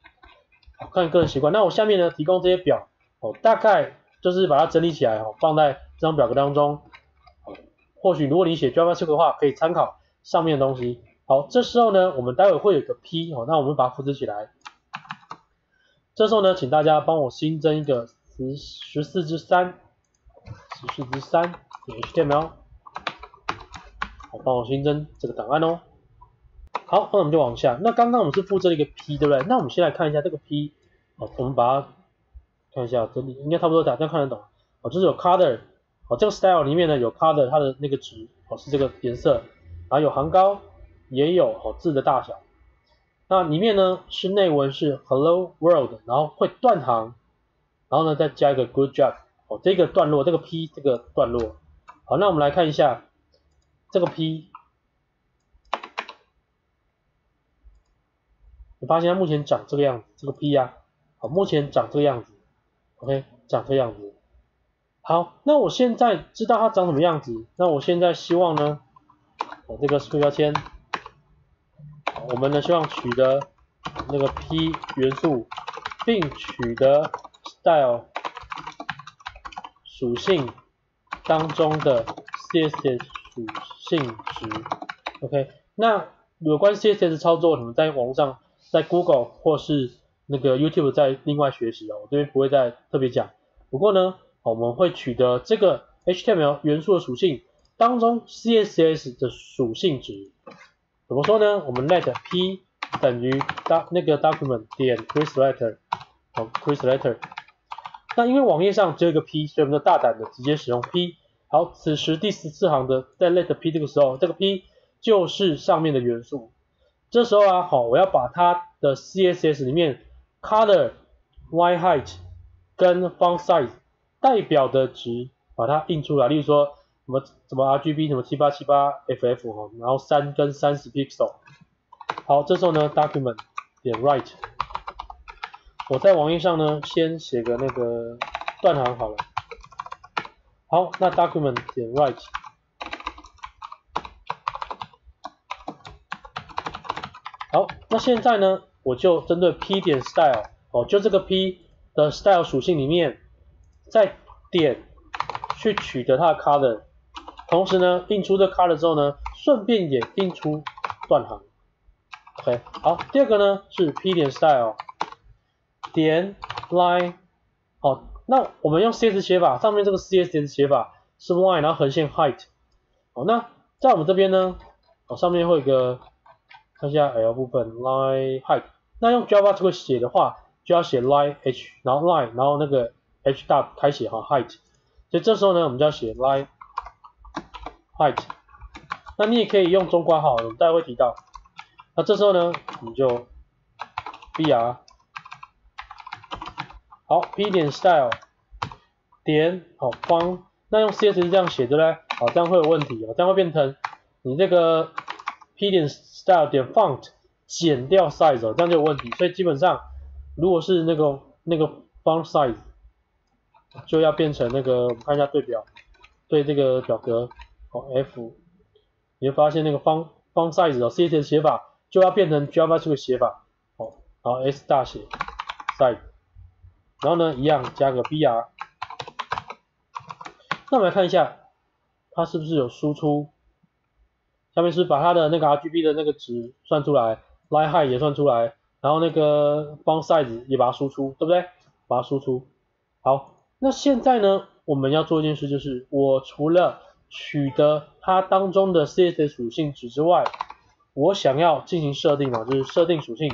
A: 那我下面呢提供这些表大概就是把它整理起来放在这张表格当中。或许如果你写 JavaScript 的话，可以参考上面的东西。好，这时候呢，我们待会会有一个 P 那我们把它复制起来。这时候呢，请大家帮我新增一个14之3。14之3 HTML， 帮我新增这个档案哦。好，那我们就往下。那刚刚我们是复制了一个 P， 对不对？那我们先来看一下这个 P， 我们把它看一下，这里应该差不多这样看得懂。就是有 color， 这个 style 里面呢有 color 它的那个值是这个颜色，然后有行高，也有字的大小。那里面呢是内文是 Hello World， 然后会断行，然后呢再加一个 Good Job。这个段落，这个 P 这个段落。好，那我们来看一下这个 P， 你发现它目前长这个样子，这个 P 啊，目前长这个样子 ，OK， 长这个样子。好，那我现在知道它长什么样子，那我现在希望呢，这个 script 标签，我们呢希望取得那个 P 元素，并取得 style属性当中的 CSS 属性值 ，OK， 那有关 CSS 操作，你们在网络上，在 Google 或是那个 YouTube 再另外学习我这边不会再特别讲。不过呢，我们会取得这个 HTML 元素的属性当中 CSS 的属性值。怎么说呢？我们 let p 等于那个 document 点 createLetter，createLetter。那因为网页上只有一个 P， 所以我们就大胆的直接使用 P。好，此时第14行的在 let P 这个时候，这个 P 就是上面的元素。这时候啊，我要把它的 CSS 里面 color、white height 跟 font size 代表的值把它印出来。例如说什么 RGB 什么7878FF然后3跟30 pixel。好，这时候呢 document 点 write。我在网页上呢，先写个那个断行好了。好，那 document 点 write。好，那现在呢，我就针对 p 点 style， 就这个 P 的 style 属性里面，再点去取得它的 color， 同时呢印出这 color 之后呢，顺便也印出断行。OK， 好，第二个呢是 P 点 style 点 line， 好，那我们用 CS 写法，上面这个 CS 写法是 line， 然后横线 height， 好，那在我们这边呢，上面会有一个看一下 L 部分 line height， 那用 Java 这个写的话，就要写 line h， 然后 line， 然后那个 h 大开写height， 所以这时候呢，我们就要写 line height， 那你也可以用中括号，我们待会会提到。那这时候呢，你就 br 好 p 点 style 点方，那用 CS 是这样写对不对？好，这样会有问题这样会变成你这个 p 点 style 点 font 减掉 size 这样就有问题。所以基本上如果是那个 font size 就要变成那个，我们看一下对表，对这个表格F， 你会发现那个 font size CS 写法就要变成 Java 这个写法，然后 S 大写 size， 然后呢一样加个 br， 那我们来看一下它是不是有输出，下面是把它的那个 RGB 的那个值算出来 ，line height 也算出来，然后那个 font size 也把它输出，对不对？把它输出。好，那现在呢我们要做一件事，就是我除了取得它当中的 CSS 属性值之外，我想要进行设定就是设定属性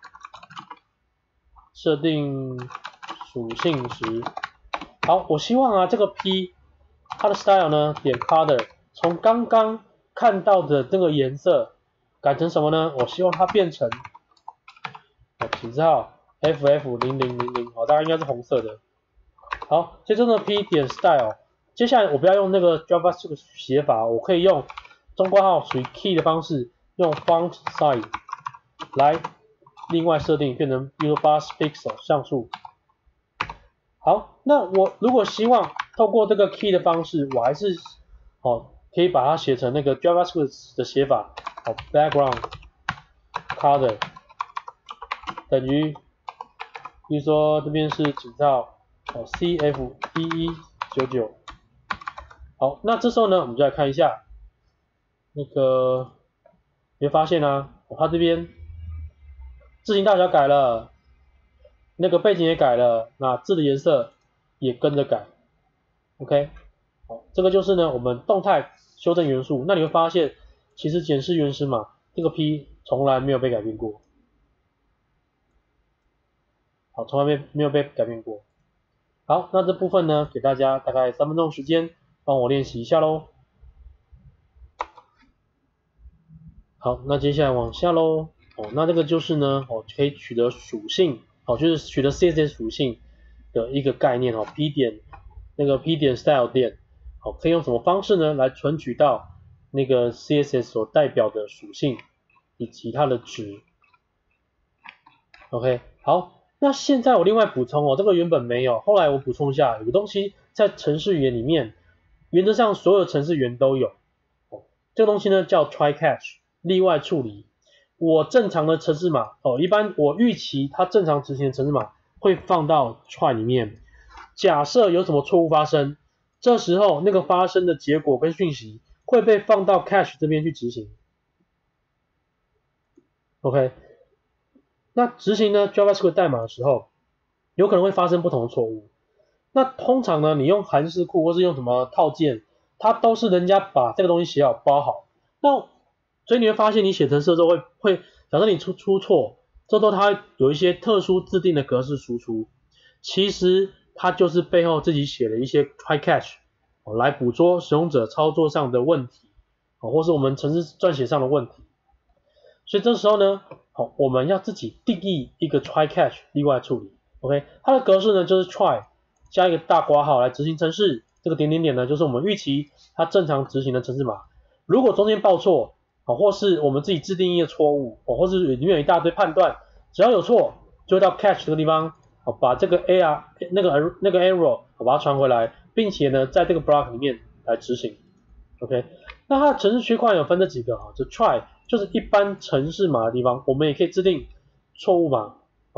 A: 值。好，我希望这个 P 它的 style 呢点 color 从刚刚看到的这个颜色改成什么呢？我希望它变成请字号 FF0000，大概应该是红色的。好，所以这个 P 点 style， 接下来我不要用那个 Java 这个写法，我可以用中括号属于 key 的方式。用 font size 来另外设定，变成比如说80 pixel 像素。好，那我如果希望透过这个 key 的方式，我还是可以把它写成那个 JavaScript 的写法background color 等于，比如说这边是请到CF1199。好，那这时候呢，我们就来看一下那个。你会发现它这边字形大小改了，那个背景也改了，那字的颜色也跟着改。OK， 好，这个就是呢我们动态修正元素。那你会发现，其实检视原始码这个 P 从来没有被改变过，好，从来没有被改变过。好，那这部分呢，给大家大概3分钟时间，帮我练习一下咯。好，那接下来往下咯。那这个就是呢，可以取得属性，就是取得 CSS 属性的一个概念，P 点那个 P 点 style 点，可以用什么方式呢来存取到那个 CSS 所代表的属性以及它的值。OK， 好，那现在我另外补充这个原本没有，后来我补充一下，有个东西在程式语言里面，原则上所有程式语言都有，这个东西呢叫 try catch。例外处理，我正常的程式码一般我预期它正常执行的程式码会放到 try 里面。假设有什么错误发生，这时候那个发生的结果跟讯息会被放到 catch 这边去执行。OK， 那执行呢 JavaScript 代码的时候，有可能会发生不同的错误。那通常呢，你用函式库或是用什么套件，它都是人家把这个东西写好包好。那所以你会发现，你写程式的时候会，假设你出错，这时候它有一些特殊自定的格式输出，其实它就是背后自己写了一些 try catch 来捕捉使用者操作上的问题，或是我们程式撰写上的问题。所以这时候呢，我们要自己定义一个 try catch 例外处理。OK， 它的格式呢就是 try 加一个大括号来执行程式，这个点点点呢就是我们预期它正常执行的程式码。如果中间报错，或是我们自己自定义的错误，或是里面有一大堆判断，只要有错，就会到 catch 这个地方，把这个 那个 error 把它传回来，并且呢，在这个 block 里面来执行。OK， 那它的程式区块有分这几个这 try 就是一般程式码的地方，我们也可以制定错误码。OK，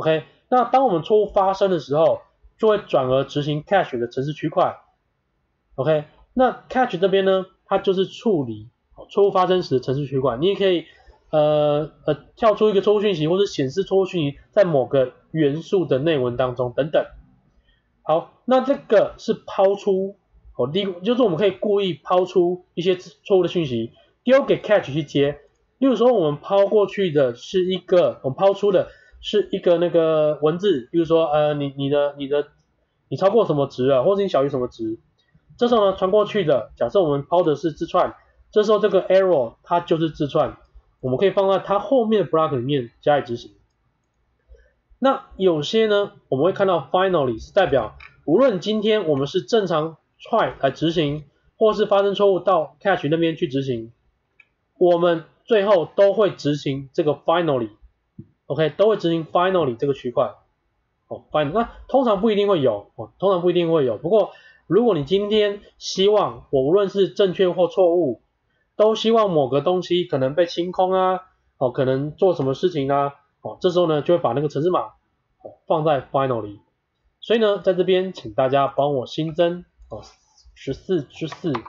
A: 那当我们错误发生的时候，就会转而执行 catch 的程式区块。OK， 那 catch 这边呢，它就是处理错误发生时的程式区块。你也可以跳出一个错误讯息，或者显示错误讯息在某个元素的内文当中等等。好，那这个是抛出就是我们可以故意抛出一些错误的讯息，丢给 catch 去接。例如说，我们抛出的是一个那个文字，比如说你超过什么值了，或者你小于什么值。这时候呢，传过去的，假设我们抛的是字串，这时候这个 arrow 它就是字串，我们可以放在它后面的 block 里面加以执行。那有些呢，我们会看到 finally 是代表，无论今天我们是正常 try 来执行，或是发生错误到 catch 那边去执行，我们最后都会执行这个 finally，OK， 都会执行 finally 这个区块。final， 那通常不一定会有，不过如果你今天希望我无论是正确或错误，都希望某个东西可能被清空啊，可能做什么事情啊，这时候呢就会把那个程式码放在 finally。所以呢，在这边请大家帮我新增14之4，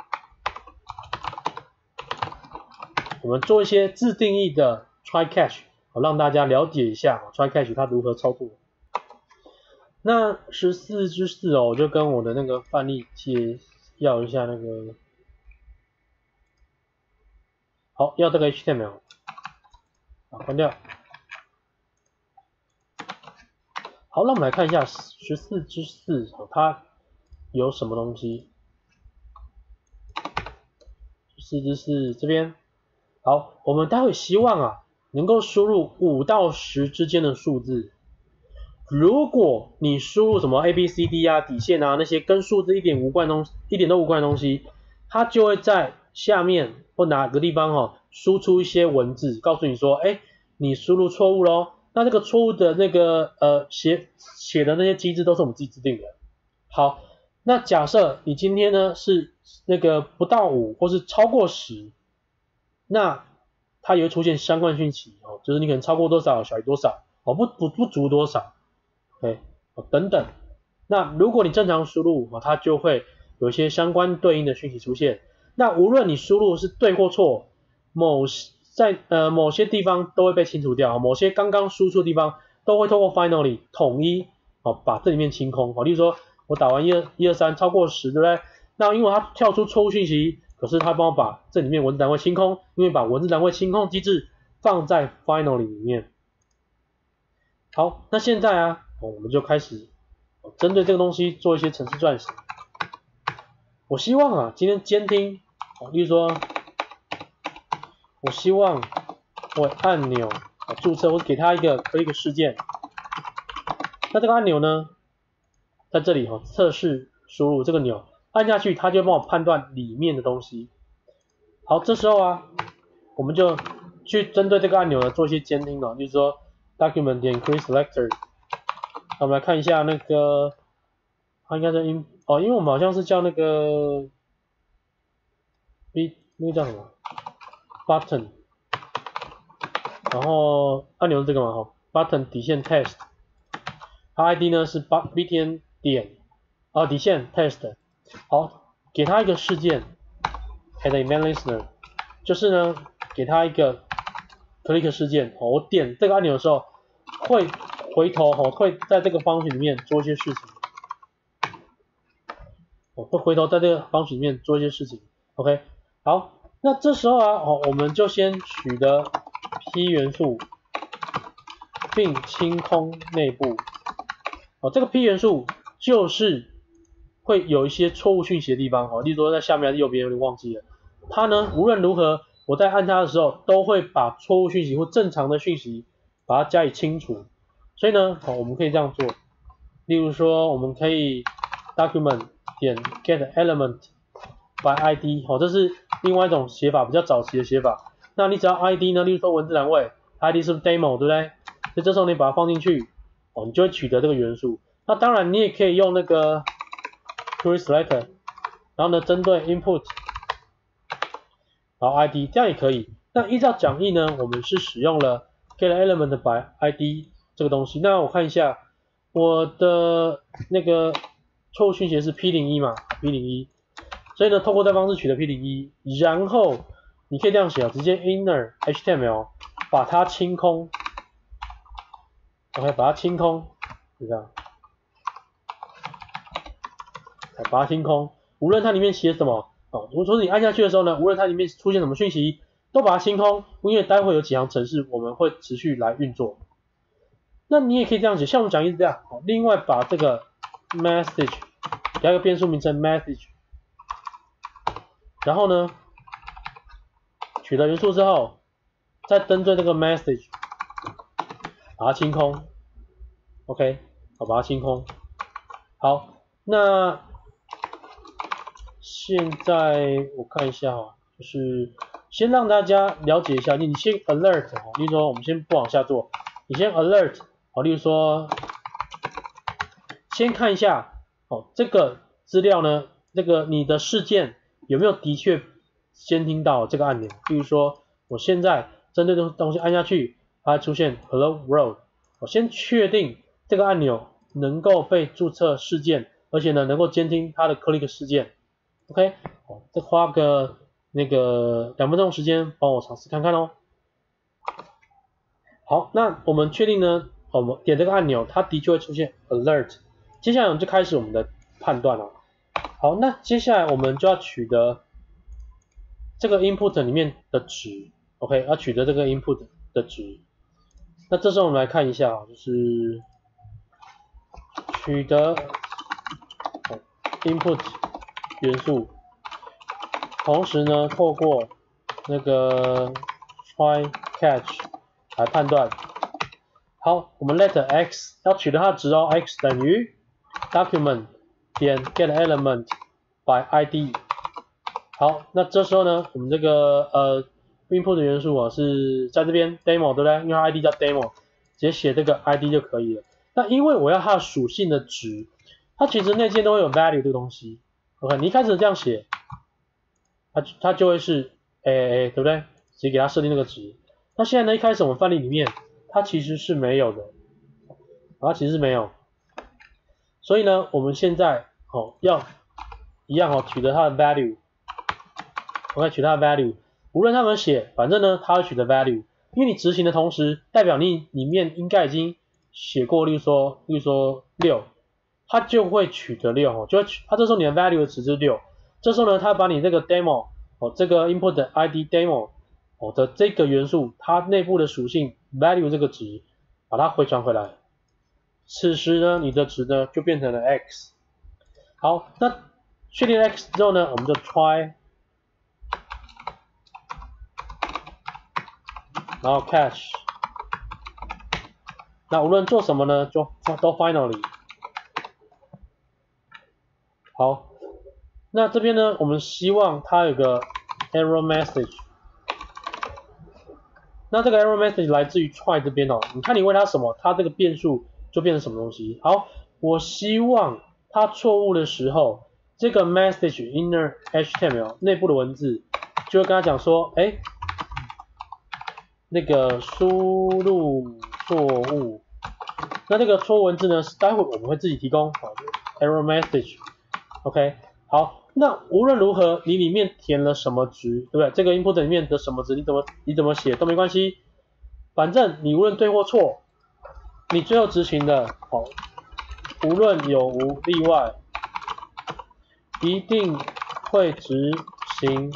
A: 我们做一些自定义的 try catch，让大家了解一下try catch 它如何操作。那14之4我就跟我的那个范例要一下那个，好，要这个 HTML， 关掉。好，那我们来看一下14之4它有什么东西。14之4这边，好，我们待会希望能够输入5到10之间的数字。如果你输入什么 ABCD 底线那些跟数字一点都无关的东西，它就会在下面或哪个地方输出一些文字，告诉你说，你输入错误咯。那这个错误的那个写的那些机制都是我们自己制定的。好，那假设你今天呢是那个不到5或是超过10，那它也会出现相关讯息就是你可能超过多少，小于多少不足多少。OK， 等等。那如果你正常输入它就会有一些相关对应的讯息出现。那无论你输入是对或错，在某些地方都会被清除掉，某些刚刚输出的地方都会透过 finally 统一把这里面清空。例如说我打完1、2、3超过10，对不对？那因为它跳出错误讯息，可是它帮我把这里面文字单位清空，因为把文字单位清空机制放在 finally 里面。好，那现在我们就开始针对这个东西做一些程式撰写。我希望今天监听，例如说我希望我按钮注册，我给它一个事件。那这个按钮呢，在这里测试输入这个钮按下去，它就会帮我判断里面的东西。好，这时候我们就去针对这个按钮呢做一些监听例如说 document 点 create selector。我们来看一下那个，它应该是因为我们好像是叫那个那个叫什么 button， 然后按钮是这个嘛button 底线 test， 它 ID 呢是 btn 点底线 test。好，给它一个事件 add event listener， 就是呢给它一个 click 事件。我点这个按钮的时候会回头会在这个方群里面做一些事情，会回头在这个方群里面做一些事情。OK， 好，那这时候我们就先取得 P 元素，并清空内部。这个 P 元素就是会有一些错误讯息的地方例如说在下面还是右边，有点忘记了。它呢无论如何，我在按它的时候都会把错误讯息或正常的讯息把它加以清除。所以呢我们可以这样做，例如说我们可以 document 点 get element by ID， 这是另外一种写法，比较早期的写法。那你只要 ID 呢，例如说文字栏位 ID 是不是 demo， 对不对？所以这时候你把它放进去你就会取得这个元素。那当然你也可以用那个 create selector， 然后呢针对 input 然后 ID， 这样也可以。那依照讲义呢，我们是使用了 get element by ID 这个东西。那我看一下我的那个错误讯息是 P01 嘛 ，P01，所以呢，透过这方式取得 P01，然后你可以这样写啊，直接 inner HTML 把它清空 ，OK， 把它清空，就这样，把它清空，无论它里面写什么。如果说你按下去的时候呢，无论它里面出现什么讯息，都把它清空，因为待会有几行程式我们会持续来运作。那你也可以这样写，像我们讲义是这样。另外把这个 message 给它一个变数名称 message， 然后呢取得元素之后，再针对这个 message 把它清空 ，OK， 好，把它清空。好，那现在我看一下就是先让大家了解一下，你先 alert 例如说我们先不往下做，你先 alert 例如说先看一下这个资料呢，这个你的事件有没有的确监听到这个按钮，例如说我现在针对这个东西按下去，它会出现 Hello World， 我先确定这个按钮能够被注册事件，而且呢能够监听它的 click 事件。OK， 再花个那个2分钟时间帮我尝试看看哦。好，那我们确定呢，我们点这个按钮，它的确会出现 alert。接下来我们就开始我们的判断了。好，那接下来我们就要取得这个 input 里面的值 ，OK， 要取得这个 input 的值。那这时候我们来看一下就是取得 input 元素，同时呢，透过那个 try catch 来判断。好，我们 let x 要取得它的值哦 ，x 等于 document 点 get element by id。好，那这时候呢，我们这个input 的元素是在这边 demo 对不对？因为它 id 叫 demo， 直接写这个 id 就可以了。那因为我要它的属性的值，它其实内建都会有 value 这个东西。OK， 你一开始这样写，它就会是 AAA， 对不对？直接给它设定那个值。那现在呢，一开始我们范例里面，它其实是没有的，它其实是没有。所以呢，我们现在要一样取得它的 value，OK， 取得它的 value， 无论它们写，反正呢，它会取得 value， 因为你执行的同时，代表你里面应该已经写过，例如说6，它就会取得6它这时候你的 value 的值是6，这时候呢，它把你这个 demo 这个 input 的 id demo 的这个元素，它内部的属性 value 这个值，把它回传回来。此时呢，你的值呢就变成了 x。好，那确定 x 之后呢，我们就 try， 然后 catch。那无论做什么呢，就都 finally。好，那这边呢，我们希望它有个 error message。那这个 error message 来自于 try 这边你看你问它什么，它这个变数就变成什么东西。好，我希望它错误的时候，这个 message inner HTML 内部的文字就会跟它讲说，那个输入错误。那这个错误文字呢，待会我们会自己提供error message。OK， 好，那无论如何，你里面填了什么值，对不对？这个 input 里面的什么值，你怎么写都没关系，反正你无论对或错，你最后执行的无论有无例外，一定会执行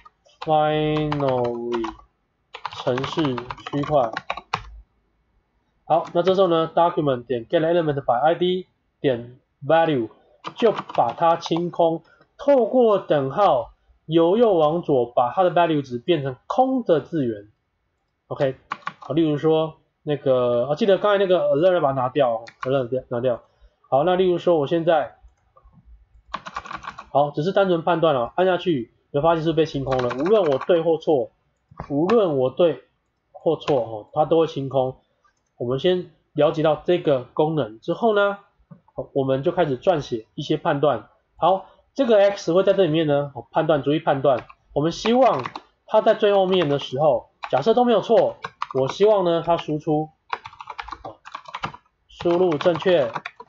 A: finally 程式区块。好，那这时候呢 ，document 点 get element by id 点 value 就把它清空，透过等号由右往左把它的 value 值变成空的字元。OK， 好，例如说那个记得刚才那个 alert 把它拿掉 ，alert 拿掉。好，那例如说我现在只是单纯判断按下去，你会发现是被清空了。无论我对或错，它都会清空。我们先了解到这个功能之后呢，我们就开始撰写一些判断。好，这个 x 会在这里面呢，注意判断。我们希望它在最后面的时候，假设都没有错，我希望呢它输出输入正确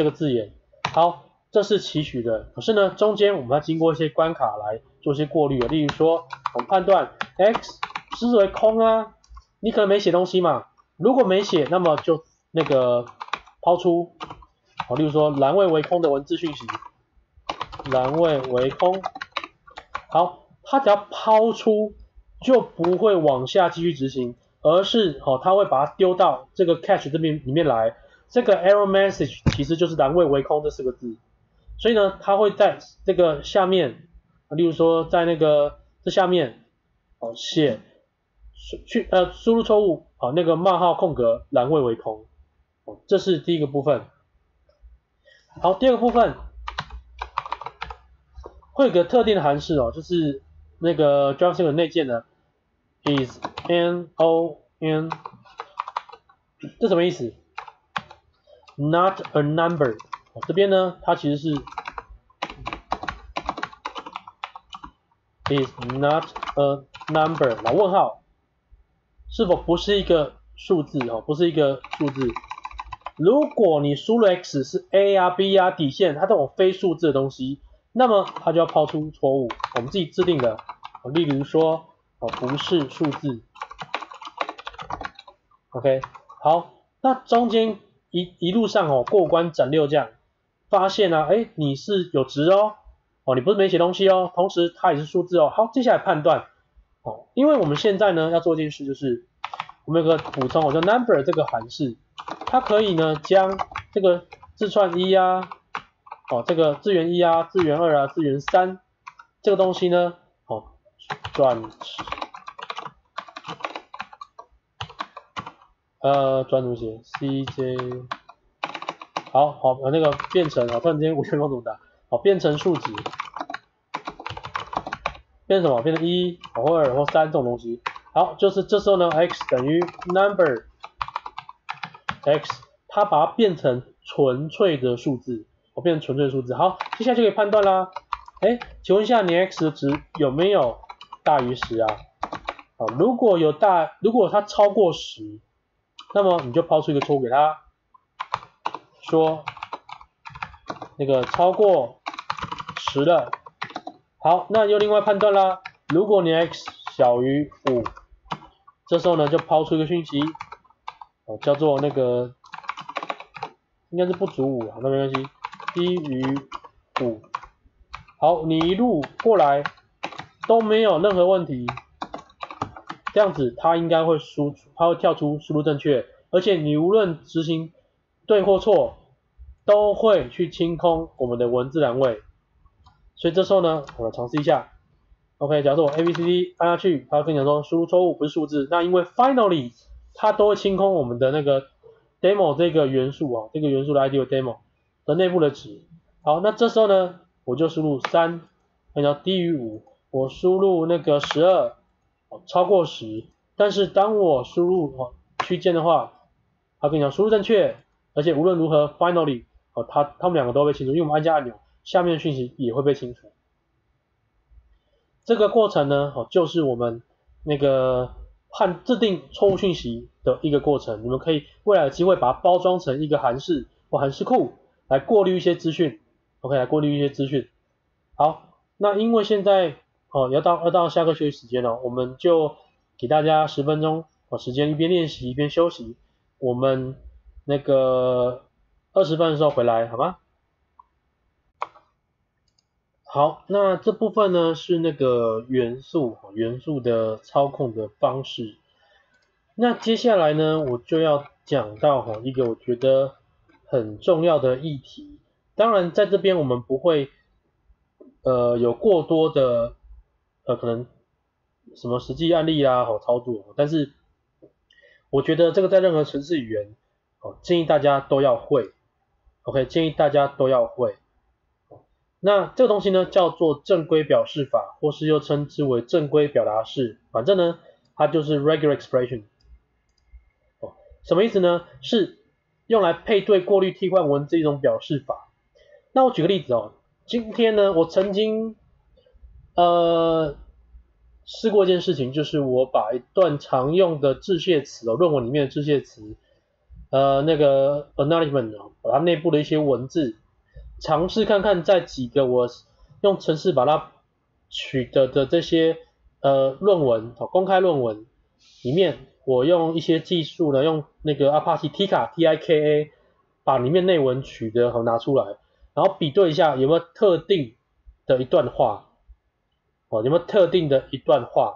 A: 这个字眼。好，这是期许的，可是呢，中间我们要经过一些关卡来做一些过滤的，例如说，我们判断 x 视为空啊，你可能没写东西嘛，如果没写，那么就那个抛出，好，例如说栏位为空的文字讯息，栏位为空，好，它只要抛出就不会往下继续执行，而是它会把它丢到这个 cache 这边里面来。这个 error message 其实就是栏位为空这4个字，所以呢，它会在这个下面，例如说在那个这下面，写输入错误，那个冒号空格栏位为空，这是第一个部分。好，第二个部分会有个特定的函数就是那个 JavaScript 的内建的 is non， 这什么意思？Not a number， 这边呢，它其实是 is not a number， 然后问号，是否不是一个数字不是一个数字。如果你输入 x 是 a 啊 b 啊底线，它这种非数字的东西，那么它就要抛出错误，我们自己制定的，例如说不是数字。OK， 好，那中间一路上过关斩六将，发现啊，你是有值你不是没写东西同时它也是数字好，接下来判断因为我们现在呢要做一件事，就是我们有个补充叫 number 这个函数，它可以呢将这个字串1啊，这个字元1啊、字元2啊、字元3这个东西呢转怎么写 CJ 好那个变成突然间无限光怎么打变成数值，变成什么？变成1或2或3这种东西。好，就是这时候呢 x 等于 number x， 它把它变成纯粹的数字，变成纯粹的数字。好，接下来就可以判断啦。请问一下你 x 的值有没有大于10啊？如果它超过10，那么你就抛出一个错误给它，说那个超过10了。好，那又另外判断啦，如果你 x 小于5，这时候呢就抛出一个讯息，叫做那个应该是不足5，那没关系，低于5。好，你一路过来都没有任何问题，这样子它应该会它会跳出输入正确，而且你无论执行对或错，都会去清空我们的文字栏位。所以这时候呢，我来尝试一下。OK， 假如说我 ABCD 按下去，它会跟你讲说输入错误不是数字，那因为 finally 它都会清空我们的那个 demo 这个元素这个元素的 ID 为 demo 的内部的值。好，那这时候呢，我就输入3，然后低于5，我输入那个12，超过10，但是当我输入区间的话，它跟你讲输入正确，而且无论如何 finally 它们两个都会被清除，因为我们按下按钮，下面的讯息也会被清除。这个过程呢，就是我们那个制定错误讯息的一个过程。你们可以未来有机会把它包装成一个函数或函数库来过滤一些资讯。OK， 来过滤一些资讯。好，那因为现在要到下课休息时间了，我们就给大家10分钟时间，一边练习一边休息。我们那个20分的时候回来，好吗？好，那这部分呢是那个元素的操控的方式。那接下来呢，我就要讲到一个我觉得很重要的议题。当然，在这边我们不会有过多的可能什么实际案例啊操作，但是我觉得这个在任何程式语言建议大家都要会。OK， 建议大家都要会。那这个东西呢叫做正规表示法，或是又称之为正规表达式，反正呢它就是 regular expression。什么意思呢？是用来配对过滤替换文字一种表示法。那我举个例子今天呢我曾经试过一件事情，就是我把一段常用的致谢词论文里面的致谢词那个 acknowledgement 把它内部的一些文字，尝试看看在几个我用程式把它取得的这些论文公开论文里面，我用一些技术呢，用那个 Apache Tika 把里面内文取得拿出来，然后比对一下有没有特定的一段话，有没有特定的一段话。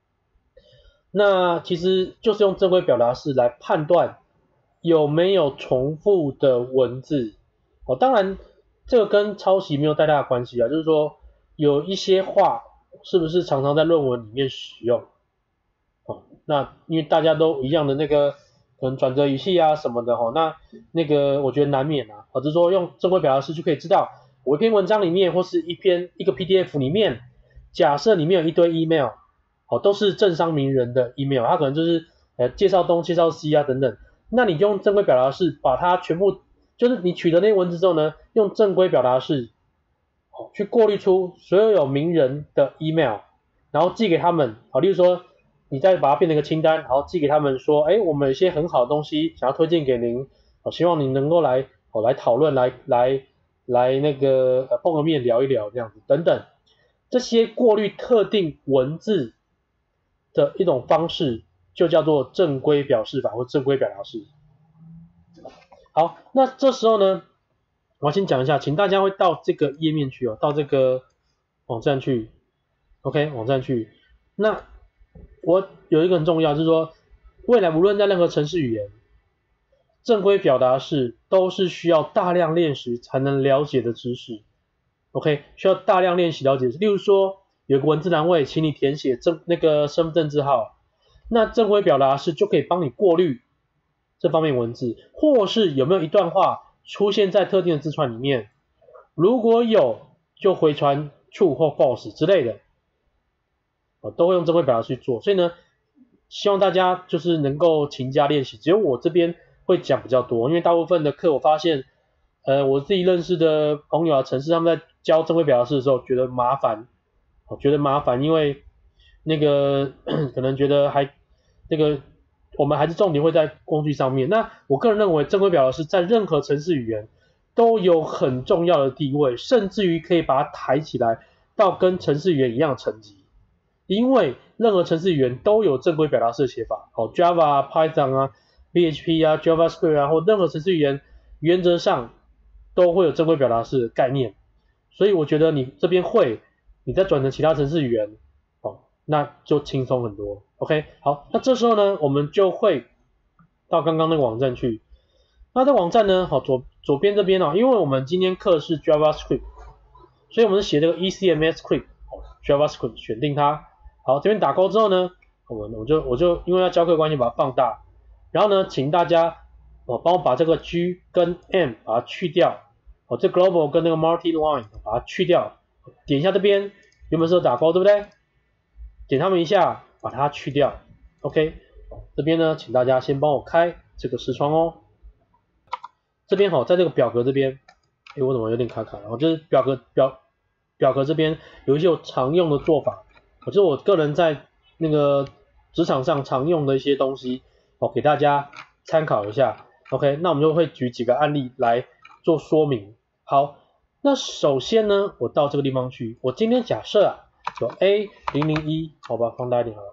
A: 那其实就是用正规表达式来判断有没有重复的文字。当然这个跟抄袭没有太大的关系啊，就是说有一些话是不是常常在论文里面使用。那因为大家都一样的那个可能转折语系啊什么的那个我觉得难免啊，或者说用正规表达式就可以知道，我一篇文章里面或是一个 PDF 里面，假设里面有一堆 email， 都是政商名人的 email， 它可能就是介绍东介绍西啊等等，那你用正规表达式把它全部，就是你取得那些文字之后呢，用正规表达式去过滤出所有有名人的 email， 然后寄给他们，例如说你再把它变成一个清单，然后寄给他们说，我们有一些很好的东西想要推荐给您，希望您能够来讨论，来那个碰个面聊一聊这样子等等，这些过滤特定文字的一种方式就叫做正规表示法或正规表达式。好，那这时候呢，我要先讲一下，请大家会到这个页面去到这个网站去 ，OK， 网站去。那我有一个很重要，就是说，未来无论在任何程式语言，正规表达式都是需要大量练习才能了解的知识。OK， 需要大量练习了解。例如说，有个文字栏位，请你填写那个身份证字号，那正规表达式就可以帮你过滤这方面文字，或是有没有一段话出现在特定的字串里面，如果有就回传 true 或 false 之类的，都会用正规表达式去做。所以呢，希望大家就是能够勤加练习。只有我这边会讲比较多，因为大部分的课我发现，我自己认识的朋友啊、程式他们在教正规表达式的时候觉得麻烦，因为那个可能觉得那个我们还是重点会在工具上面。那我个人认为正规表达式在任何程式语言都有很重要的地位，甚至于可以把它抬起来到跟程式语言一样的层级。因为任何程式语言都有正规表达式的写法，Java 啊、Python 啊、PHP 啊、JavaScript 啊，或任何程式语言原则上都会有正规表达式的概念。所以我觉得你这边会，你再转成其他程式语言，那就轻松很多。OK， 好，那这时候呢，我们就会到刚刚那个网站去。那这网站呢，左边这边因为我们今天课是 JavaScript， 所以我们是写这个 ECMS Script，JavaScript 选定它。好，这边打勾之后呢，我就因为要教课关系把它放大，然后呢，请大家帮我把这个 G 跟 M 把它去掉，这 Global 跟那个 Multi-line 把它去掉，点一下这边，原本是有打勾对不对？点它们一下，把它去掉 ，OK， 这边呢，请大家先帮我开这个视窗哦。这边在这个表格这边，我怎么有点卡卡的？就是表格这边有一些我常用的做法。就是我个人在那个职场上常用的一些东西，给大家参考一下。OK， 那我们就会举几个案例来做说明。好，那首先呢，我到这个地方去，我今天假设有 A001， 好吧，放大一点好了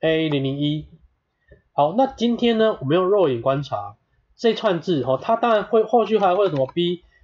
A: ，A001。好，那今天呢，我们用肉眼观察这串字，它当然会后续还会有什么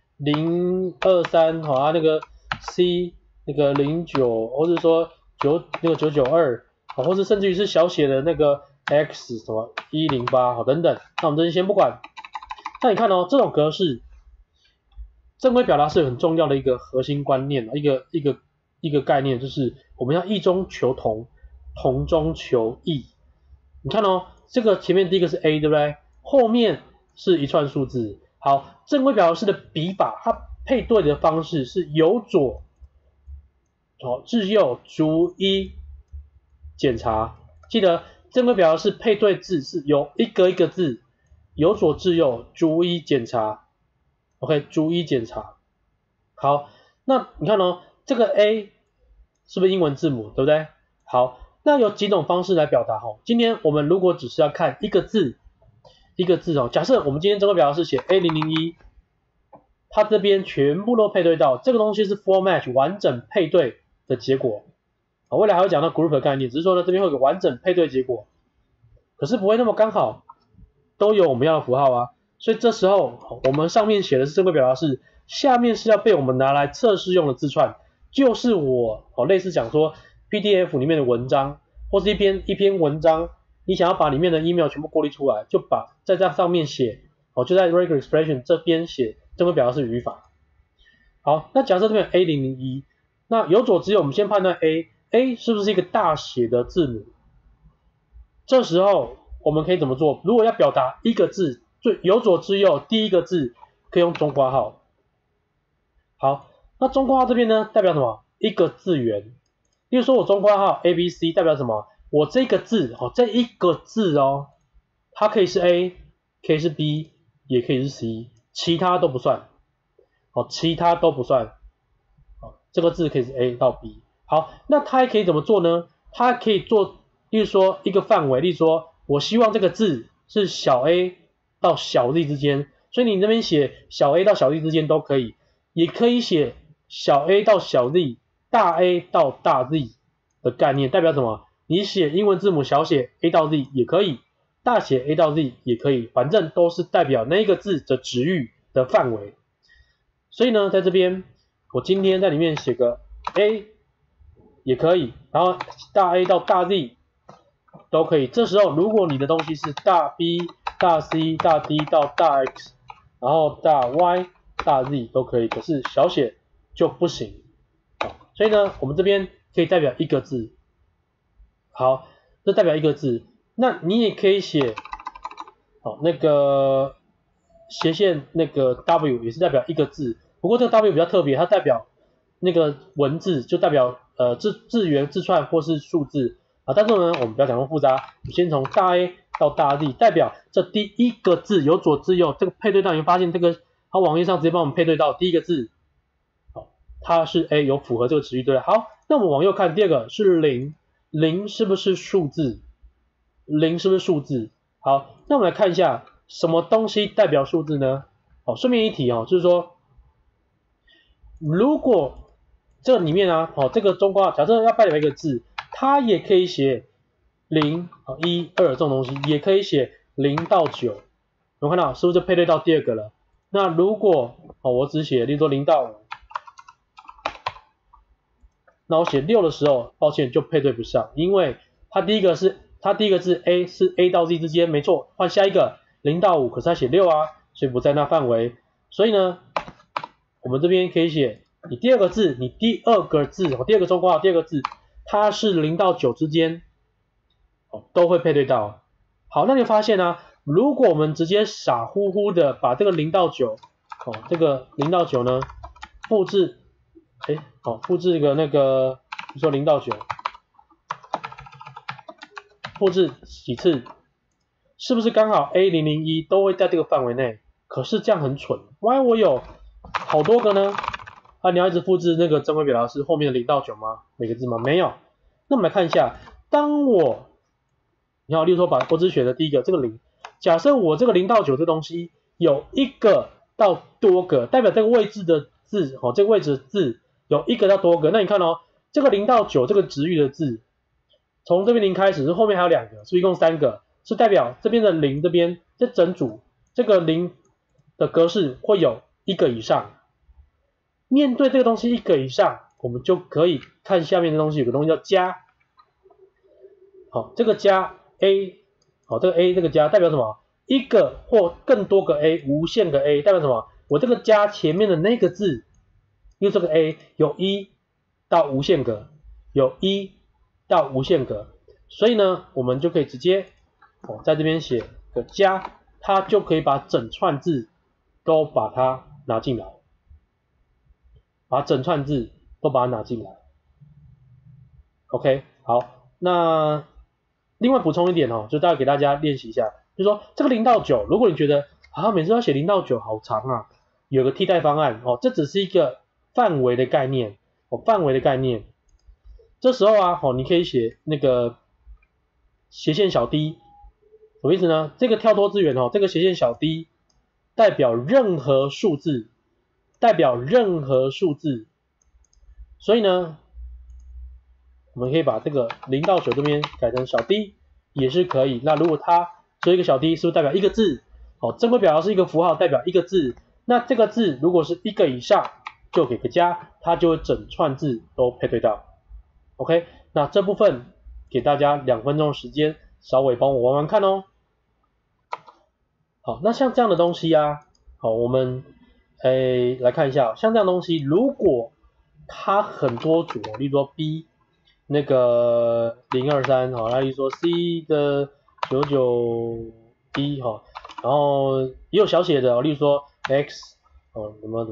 A: B023，那个 C 那个09，或者说那个992，或是甚至于是小写的那个 X 什么108，等等。那我们这些先不管。那你看这种格式，正规表达是很重要的一个核心观念，一个概念，就是我们要异中求同，同中求异。你看这个前面第一个是 A， 对不对？后面是一串数字。好，正规表达式的笔法，它配对的方式是由左至右逐一检查，记得正规表达式配对字是由一个一个字由左至右逐一检查 ，OK， 逐一检查。好，那你看这个 A 是不是英文字母，对不对？好，那有几种方式来表达今天我们如果只是要看一个字一个字哦，假设我们今天正规表达式写 A001，它这边全部都配对到，这个东西是 full match 完整配对的结果。未来还会讲到 group 的概念，只是说呢这边会有个完整配对结果，可是不会那么刚好都有我们要的符号啊，所以这时候我们上面写的是正规表达式，下面是要被我们拿来测试用的字串，就是我类似讲说 PDF 里面的文章，或是一篇文章，你想要把里面的 email 全部过滤出来，就把在这上面写，就在 regular expression 这边写正规表达式语法。好，那假设这边 A001，那有左只右，我们先判断 A 是不是一个大写的字母？这时候我们可以怎么做？如果要表达一个字，最有左之右，第一个字可以用中括号。好，那中括号这边呢，代表什么？一个字元。例如说我中括号 ABC 代表什么？我这个字这一个字它可以是 A， 可以是 B， 也可以是 C， 其他都不算。其他都不算。这个字可以是 A 到 B。好，那它还可以怎么做呢？它可以做，例如说一个范围，例如说我希望这个字是小 a 到小 z 之间，所以你那边写小 a 到小 z 之间都可以，也可以写小 a 到小 z， 大 A 到大 Z 的概念，代表什么？你写英文字母小写 A 到 Z 也可以，大写 A 到 Z 也可以，反正都是代表那个字的值域的范围。所以呢，在这边我今天在里面写个 A 也可以，然后大 A 到大 Z 都可以。这时候如果你的东西是大 B、大 C、大 D 到大 X， 然后大 Y、大 Z 都可以，可是小写就不行。所以呢，我们这边可以代表一个字。好，这代表一个字。那你也可以写那个斜线那个 W 也是代表一个字，不过这个 W 比较特别，它代表那个文字，就代表字元、字串或是数字啊。但是呢，我们不要讲那么复杂，我们先从大 A 到大 Z， 代表这第一个字有左至右，这个配对到，你会发现这个它网页上直接帮我们配对到第一个字，它是 A， 有符合这个值域，对不对？好，那我们往右看，第二个是0， 0是不是数字？0是不是数字？好，那我们来看一下什么东西代表数字呢？顺便一提就是说，如果这里面这个中括号假设要代表一个字，它也可以写0、1、2这种东西，也可以写0到9，有没有看到？是不是就配对到第二个了？那如果我只写，例如说0到5，那我写6的时候，抱歉就配对不上，因为它第一个字 A 是 A 到 Z 之间，没错，换下一个0到5，可是它写6所以不在那范围。所以呢，我们这边可以写你第二个字，你第二个字，第二个中括号第二个字，它是0到9之间，都会配对到。好，那你发现如果我们直接傻乎乎的把这个0到9，这个0到9呢，复制，复制一个那个，比如说0到9，复制几次，是不是刚好 A001 都会在这个范围内？可是这样很蠢 ，why 我有好多个呢？你要一直复制那个正规表达式后面的0到9吗？每个字吗？没有。那我们来看一下，当你好，例如说我只选的第一个这个0，假设我这个0到9这东西有一个到多个，代表这个位置的字，这个位置的字有一个到多个，那你看这个0到9这个值域的字，从这边0开始，后面还有2个，是一共3个，是代表这边的0这边这整组这个0的格式会有1个以上。面对这个东西1个以上，我们就可以看下面的东西，有个东西叫加。这个加 A， 这个 A 这个加代表什么？一个或更多个 A， 无限个 A， 代表什么？我这个加前面的那个字，因为这个 A 有1到无限个，有1到无限个，所以呢，我们就可以直接在这边写个加，它就可以把整串字都把它拿进来，把整串字都把它拿进来。OK， 好，那另外补充一点就大概给大家练习一下，就是说这个0到9，如果你觉得每次要写0到9好长有个替代方案这只是一个范围的概念范围的概念。这时候你可以写那个斜线小 d， 什么意思呢？这个跳脱资源这个斜线小 d 代表任何数字，所以呢，我们可以把这个0到9这边改成小 d 也是可以。那如果它只有一个小 d， 是不是代表一个字？正规表达是一个符号，代表一个字。那这个字如果是1个以上，就给个加，它就会整串字都配对到。OK， 那这部分给大家2分钟的时间，稍微帮我玩玩看哦。好，那像这样的东西啊，好，我们来看一下，像这样的东西，如果它很多组，例如说 B 那个023，好，那例如说 C 的99D 哈，然后也有小写的，例如说 X 什么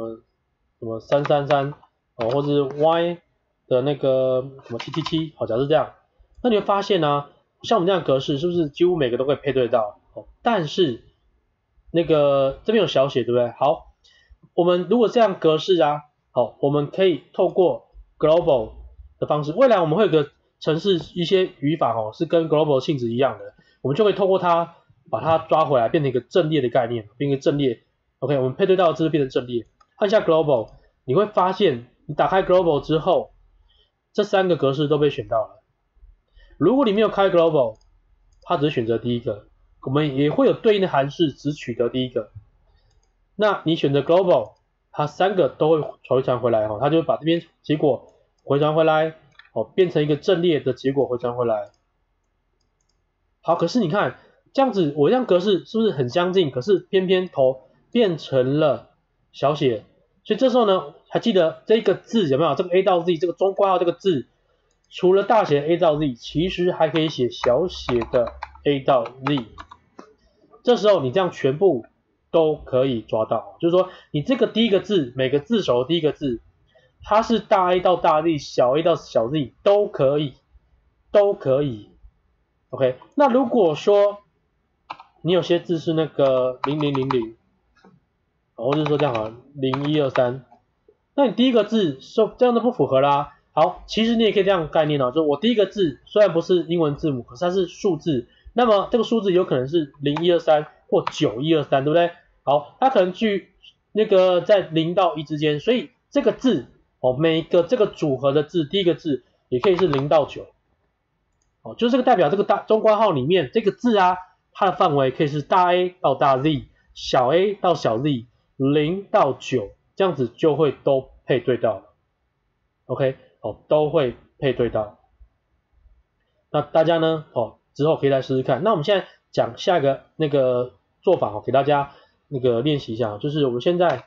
A: 333或者是 Y 的那个什么777，好，假设这样，那你会发现呢，像我们这样的格式是不是几乎每个都可以配对到？但是那个这边有小写，对不对？好，我们如果这样格式啊，好，我们可以透过 global 的方式，未来我们会有个程式一些语法是跟 global 性质一样的，我们就可以透过它把它抓回来，变成一个阵列的概念，变成一个阵列。OK， 我们配对到的字变成阵列，按下 global， 你会发现你打开 global 之后，这3个格式都被选到了。如果你没有开 global， 它只选择第一个，我们也会有对应的函式只取得第一个。那你选择 global， 它3个都会回传回来它就会把这边结果回传回来变成一个阵列的结果回传回来。好，可是你看这样子，我这样格式是不是很相近？可是偏偏头变成了小写，所以这时候呢，还记得这个字有没有？这个 A 到 Z 这个中括号这个字，除了大写 A 到 Z， 其实还可以写小写的 A 到 Z。这时候你这样全部都可以抓到，就是说你这个第一个字，每个字首的第一个字，它是大 A 到大 Z， 小 a 到小 z 都可以。OK， 那如果说你有些字是那个0000，或者说这样好0123，那你第一个字这样都不符合啦。好，其实你也可以这样概念就是我第一个字虽然不是英文字母，可是它是数字，那么这个数字有可能是0123或9123，对不对？好，它可能距那个在0到1之间，所以这个字每个这个组合的字，第一个字也可以是0到9，就是这个代表这个中括号里面这个字啊，它的范围可以是大 A 到大 Z， 小 a 到小 z， 0到9，这样子就会都配对到了。OK， 都会配对到。那大家呢，之后可以来试试看。那我们现在讲下一个那个做法给大家那个练习一下，就是我们现在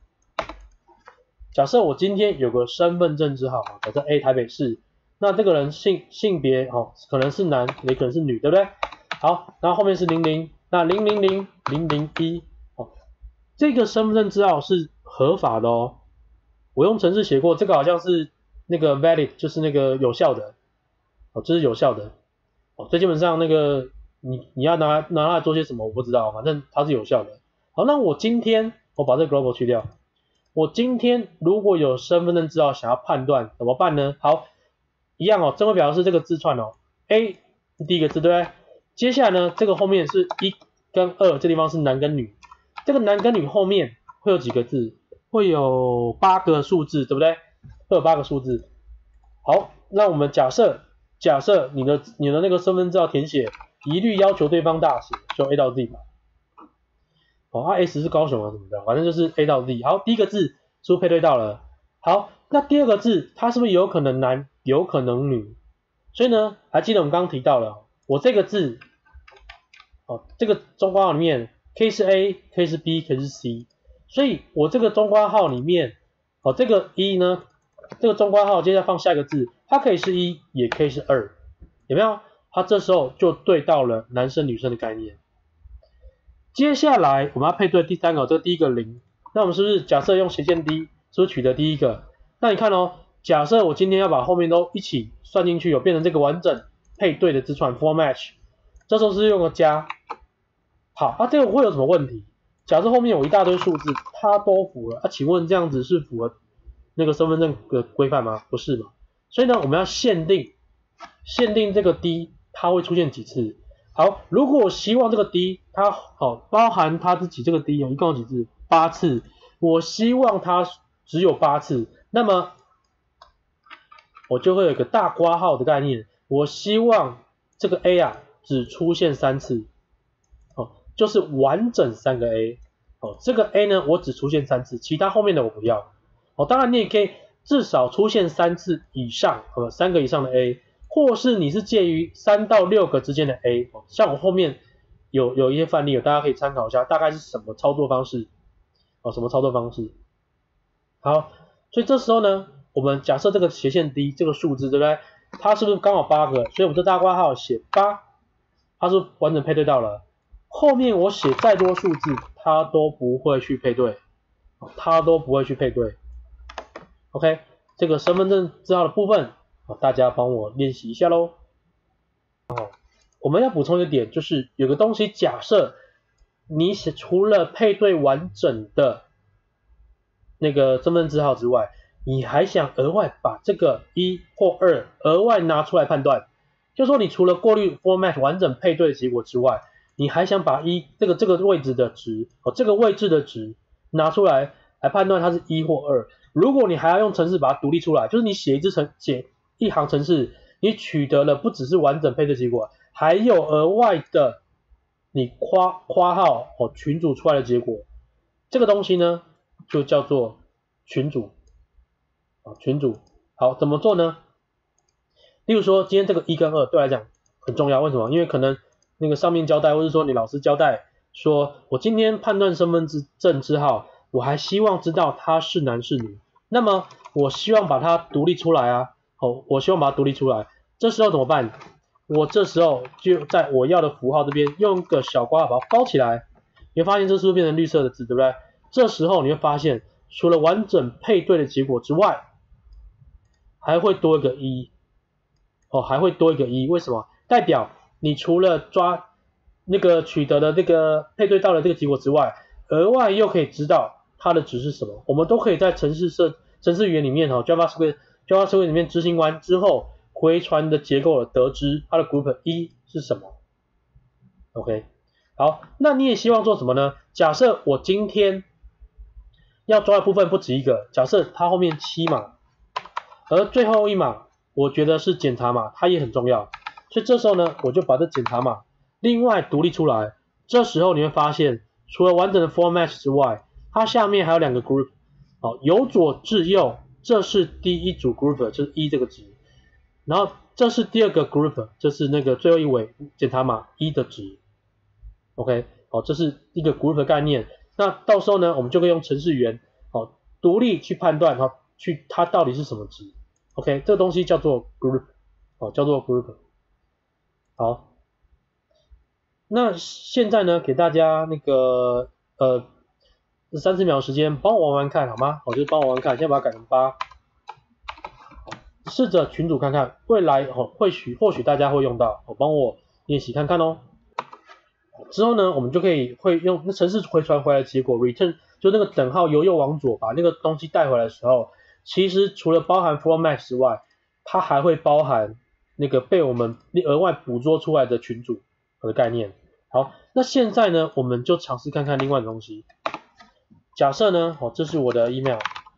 A: 假设我今天有个身份证字号，假设 A 台北市，那这个人性别可能是男也可能是女，对不对？好，然后后面是00，那000001，这个身份证字号是合法的我用程式写过，这个好像是那个 valid， 就是那个有效的，这是有效的，所以基本上那个你要拿来做些什么我不知道，反正它是有效的。好，那我今天我把这个 global 去掉，我今天如果有身份证字号想要判断怎么办呢？好，一样正规表达是这个字串A 是第一个字，对不对？接下来呢，这个后面是1跟2，这地方是男跟女，这个男跟女后面会有几个字？会有8个数字，对不对？会有8个数字。好，那我们假设你的那个身份证字号填写一律要求对方大写，就 A 到 Z 嘛。S 是高雄怎么的，反正就是 A 到 Z。好，第一个字是不是配对到了？好，那第二个字它是不是有可能男，有可能女？所以呢，还记得我们刚刚提到了，我这个字，这个中括号里面可以是 A， 可以是 B， 可以是 C。所以我这个中括号里面，这个1呢，这个中括号接下来放下一个字，它可以是1，也可以是2，有没有？它这时候就对到了男生女生的概念。接下来我们要配对第3个，这个第一个0，那我们是不是假设用斜线 D， 是不是取得第一个？那你看假设我今天要把后面都一起算进去，变成这个完整配对的字串 for match， 这时候是用个加。好，这个会有什么问题？假设后面有一大堆数字，它都符合，请问这样子是符合那个身份证的规范吗？不是嘛？所以呢，我们要限定这个 D 它会出现几次。 好，如果我希望这个 D 它包含它自己这个 D 一共有几次？8次。我希望它只有8次，那么我就会有一个大括号的概念。我希望这个 A 啊只出现3次，就是完整3个 A。这个 A 呢我只出现3次，其他后面的我不要。当然你也可以至少出现3次以上，3个以上的 A。或是你是介于3到6个之间的 A， 像我后面有一些范例，大家可以参考一下，大概是什么操作方式，什么操作方式。好，所以这时候呢，我们假设这个斜线 D 这个数字，对不对？它是不是刚好8个？所以我们这大括号写8，它是完整配对到了。后面我写再多数字，它都不会去配对，它都不会去配对。OK， 这个身份证字号的部分。大家帮我练习一下咯。我们要补充一个点，就是有个东西，假设你除了配对完整的那个身份证字号之外，你还想额外把这个1或2额外拿出来判断，就是说你除了过滤 format 完整配对的结果之外，你还想把这个位置的值，这个位置的值拿出来判断它是1或2。如果你还要用程式把它独立出来，就是你写一行程式，你取得了不只是完整配对结果，还有额外的你括号群组出来的结果，这个东西呢就叫做群组。群组好怎么做呢？例如说今天这个1跟2对我来讲很重要，为什么？因为可能那个上面交代，或者说你老师交代说，我今天判断身份证字号，我还希望知道他是男是女，那么我希望把它独立出来啊。我希望把它独立出来，这时候怎么办？我这时候就在我要的符号这边用个小括号把它包起来，你会发现这是不是变成绿色的字，对不对？这时候你会发现，除了完整配对的结果之外，还会多一个1，还会多一个1，为什么？代表你除了抓那个取得的这个配对到的这个结果之外，额外又可以知道它的值是什么。我们都可以在程式语言里面JavaScript 里面执行完之后，回传的结构得知它的 group 1是什么。OK， 好，那你也希望做什么呢？假设我今天要抓的部分不止一个，假设它后面7码，而最后一码我觉得是检查码，它也很重要，所以这时候呢，我就把这检查码另外独立出来。这时候你会发现，除了完整的 format 之外，它下面还有2个 group，由左至右。这是第一组 group， 就是1这个值，然后这是第2个 group， 这是那个最后一尾检查码1的值。OK， 这是一个 group 的概念。那到时候呢，我们就可以用程式语言独立去判断它到底是什么值。OK， 这个东西叫做 group， 叫做 group。好，那现在呢，给大家那个30秒的时间，帮我玩玩看好吗？就是帮我玩玩看，先把它改成8，试着群组看看，未来或许大家会用到，帮我练习看看哦。之后呢，我们就会用程式回传回来的结果 return， 就那个等号由右往左把那个东西带回来的时候，其实除了包含 format 之外，它还会包含那个被我们额外捕捉出来的群组的概念。好，那现在呢，我们就尝试看看另外的东西。假设呢，这是我的 email，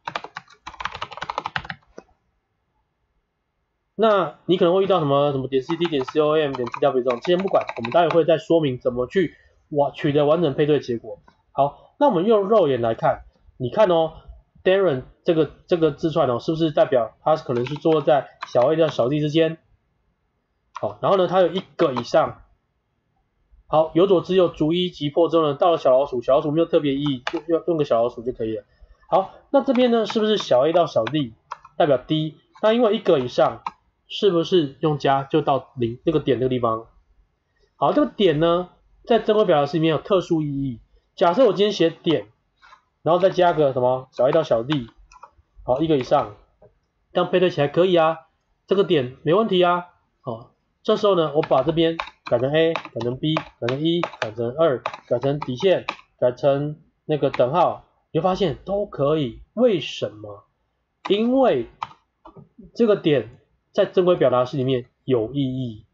A: 那你可能会遇到什么.ct.com.tw 这种，先不管，我们待会会再说明怎么去取得完整配对结果。好，那我们用肉眼来看，你看Darren 这个字串是不是代表它可能是坐在小 a 到小 d 之间？好，然后呢，它有1个以上。好，由左至右逐一击破之后呢，到了小老鼠没有特别意义，就用个小老鼠就可以了。好，那这边呢，是不是小 a 到小 d 代表 D？ 那因为1个以上，是不是用加就到0这个点这个地方？好，这个点呢，在正规表达式里面有特殊意义。假设我今天写点，然后再加个什么小 a 到小 d， 好，1个以上，这样配对起来可以啊，这个点没问题啊。这时候呢，我把这边改成 A， 改成 B， 改成1，改成2，改成底线，改成那个等号，你会发现都可以。为什么？因为这个点在正规表达式里面有意义。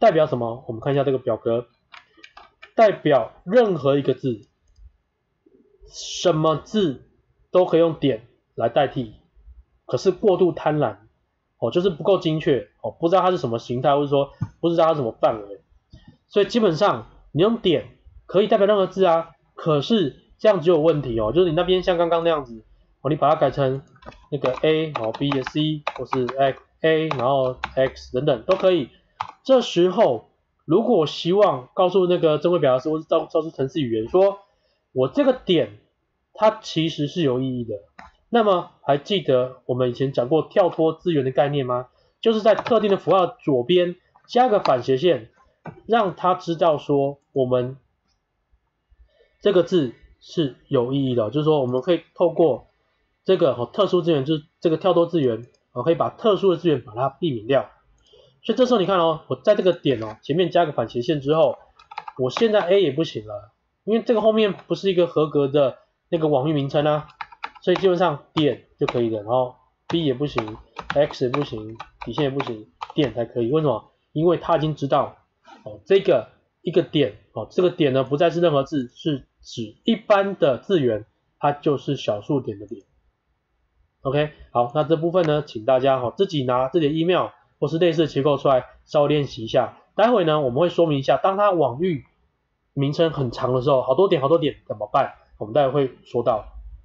A: 代表什么？我们看一下这个表格，代表任何一个字，什么字都可以用点来代替，可是过度贪婪就是不够精确不知道它是什么形态，或者说不知道它是什么范围，所以基本上你用点可以代表任何字啊，可是这样就有问题就是你那边像刚刚那样子你把它改成那个 A B 的 C 或是 A 然后 X 等等都可以。这时候如果我希望告诉那个正规表达式或是告诉程式语言说我这个点它其实是有意义的，那么还记得我们以前讲过跳脱资源的概念吗？就是在特定的符号左边加个反斜线，让它知道说我们这个字是有意义的，就是说我们可以透过这个特殊资源，就是这个跳脱资源可以把特殊的资源把它避免掉。所以这时候你看我在这个点前面加个反斜线之后，我现在 A 也不行了，因为这个后面不是一个合格的那个网域名称啊，所以基本上点就可以了，然后 B 也不行 ，X 也不行，底线也不行，点才可以。为什么？因为他已经知道这个一个点这个点呢不再是任何字，是指一般的字元，它就是小数点的点。OK， 好，那这部分呢，请大家自己拿自己的 email 或是类似的结构出来稍微练习一下。待会呢，我们会说明一下，当它网域名称很长的时候，好多点怎么办？我们待会会说到。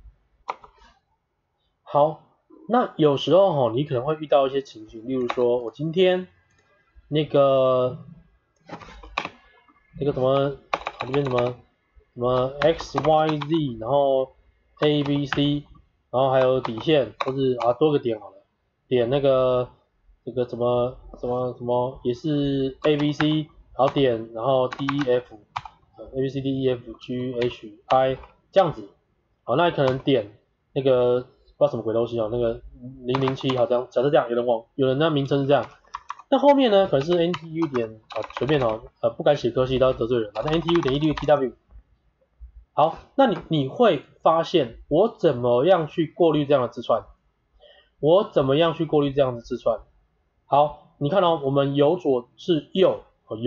A: 好，那有时候你可能会遇到一些情形，例如说我今天那个什么这边什么 X Y Z， 然后 A B C， 然后还有底线，或是多个点好了，点那个这个什么也是 A B C， 然后点然后 D E F A B C D E F G H I 这样子，好，那你可能点那个不知道什么鬼东西那个007，好，这样假设这样，有人那名称是这样。那后面呢，可能是 NTU 点随便不敢写科系，都得罪人，反正 NTU 点 EDU TW。好，那你会发现我怎么样去过滤这样的字串？好，你看我们由左至右，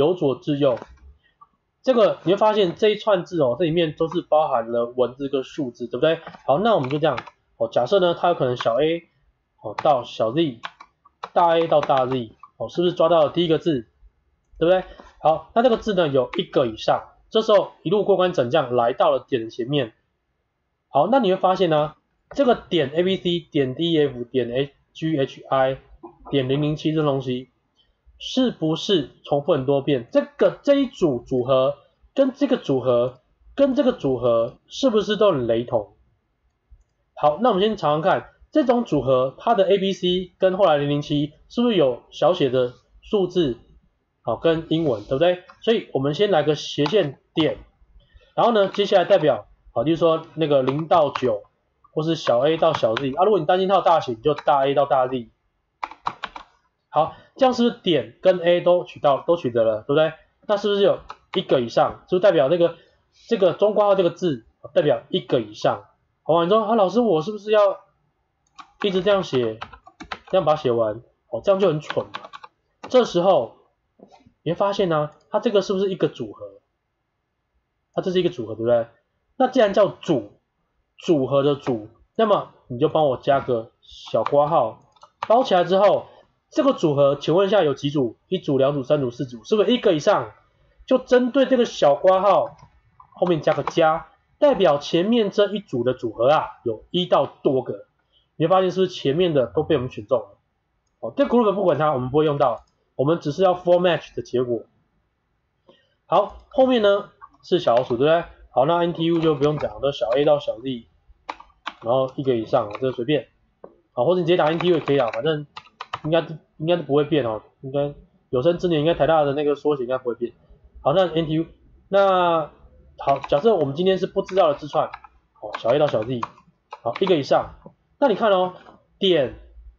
A: 这个你会发现这一串字这里面都是包含了文字跟数字，对不对？好，那我们就这样假设呢，它有可能小 a 到小 z， 大 A 到大 Z。是不是抓到了第一个字，对不对？好，那这个字呢有一个以上，这时候一路过关斩将来到了点的前面。好，那你会发现呢，这个点 ABC 点 DEF 点 GHI 点007这东西，是不是重复很多遍？这一组组合跟这个组合跟这个组合是不是都很雷同？好，那我们先尝尝看。这种组合，它的 ABC 跟后来007是不是有小写的数字跟英文，对不对？所以我们先来个斜线点，然后呢，接下来代表例如说那个0到9，或是小 a 到小 z 如果你担心它有大写，你就大 A 到大 Z。好，这样是不是点跟 A 都取得了，对不对？那是不是有一个以上？是不是代表这个中括号这个字代表一个以上？好，你说老师我是不是要一直这样写，这样把它写完这样就很蠢嘛。这时候你会发现呢，它这个是不是一个组合？它这是一个组合，对不对？那既然叫组合的组，那么你就帮我加个小括号，包起来之后，这个组合请问一下有几组？1组、2组、3组、4组，是不是一个以上？就针对这个小括号后面加个加，代表前面这一组的组合有1到多个。你会发现是不是前面的都被我们选中了？这 group 不管它，我们不会用到，我们只是要 for match 的结果。好，后面呢是小老鼠，对不对？好，那 NTU 就不用讲，都小 A 到小 Z， 然后一个以上，这个随便。好，或者你直接打 NTU 也可以啦，反正应该都不会变应该有生之年应该台大的那个缩写应该不会变。好，那 NTU， 那好，假设我们今天是不知道的字串，小 A 到小 Z， 好，一个以上。那你看点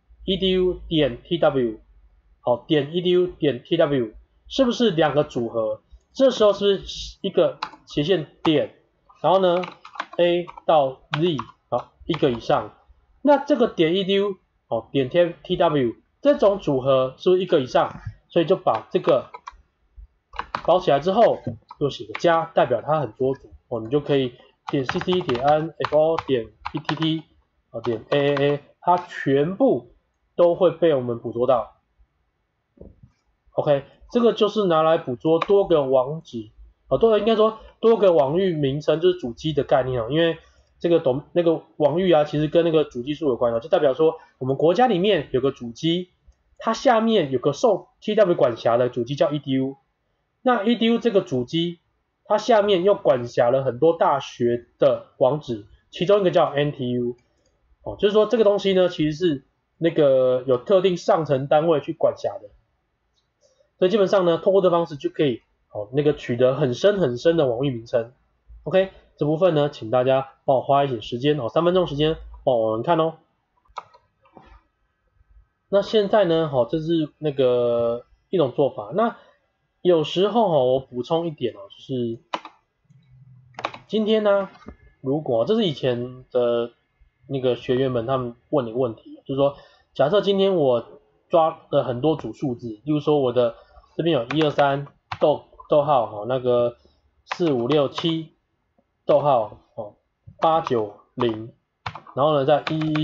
A: edu 点 tw， 好，点 edu 点 tw 是不是两个组合？这时候是不是一个斜线点，然后呢 A 到 Z， 好，一个以上。那这个点 edu 点 tw 这种组合是不是一个以上？所以就把这个包起来之后，又写个加，代表它很多组哦，你就可以点 cc 点 info 点 ptt 啊点 aaa， 它全部都会被我们捕捉到。OK， 这个就是拿来捕捉多个网址应该说多个网域名称，就是主机的概念因为这个那个网域啊，其实跟那个主机数有关就代表说我们国家里面有个主机，它下面有个受 TW 管辖的主机叫 EDU， 那 EDU 这个主机，它下面又管辖了很多大学的网址，其中一个叫 NTU， 就是说这个东西呢，其实是那个有特定上层单位去管辖的，所以基本上呢，透过这方式就可以那个取得很深很深的网域名称。OK， 这部分呢，请大家帮我花一点时间3分钟时间帮我们看那现在呢，这是那个一种做法。那有时候我补充一点就是今天呢，如果这是以前的那个学员们他们问的问题，就是说，假设今天我抓了很多组数字，例如说我的这边有123逗号那个4567逗号890，然后呢再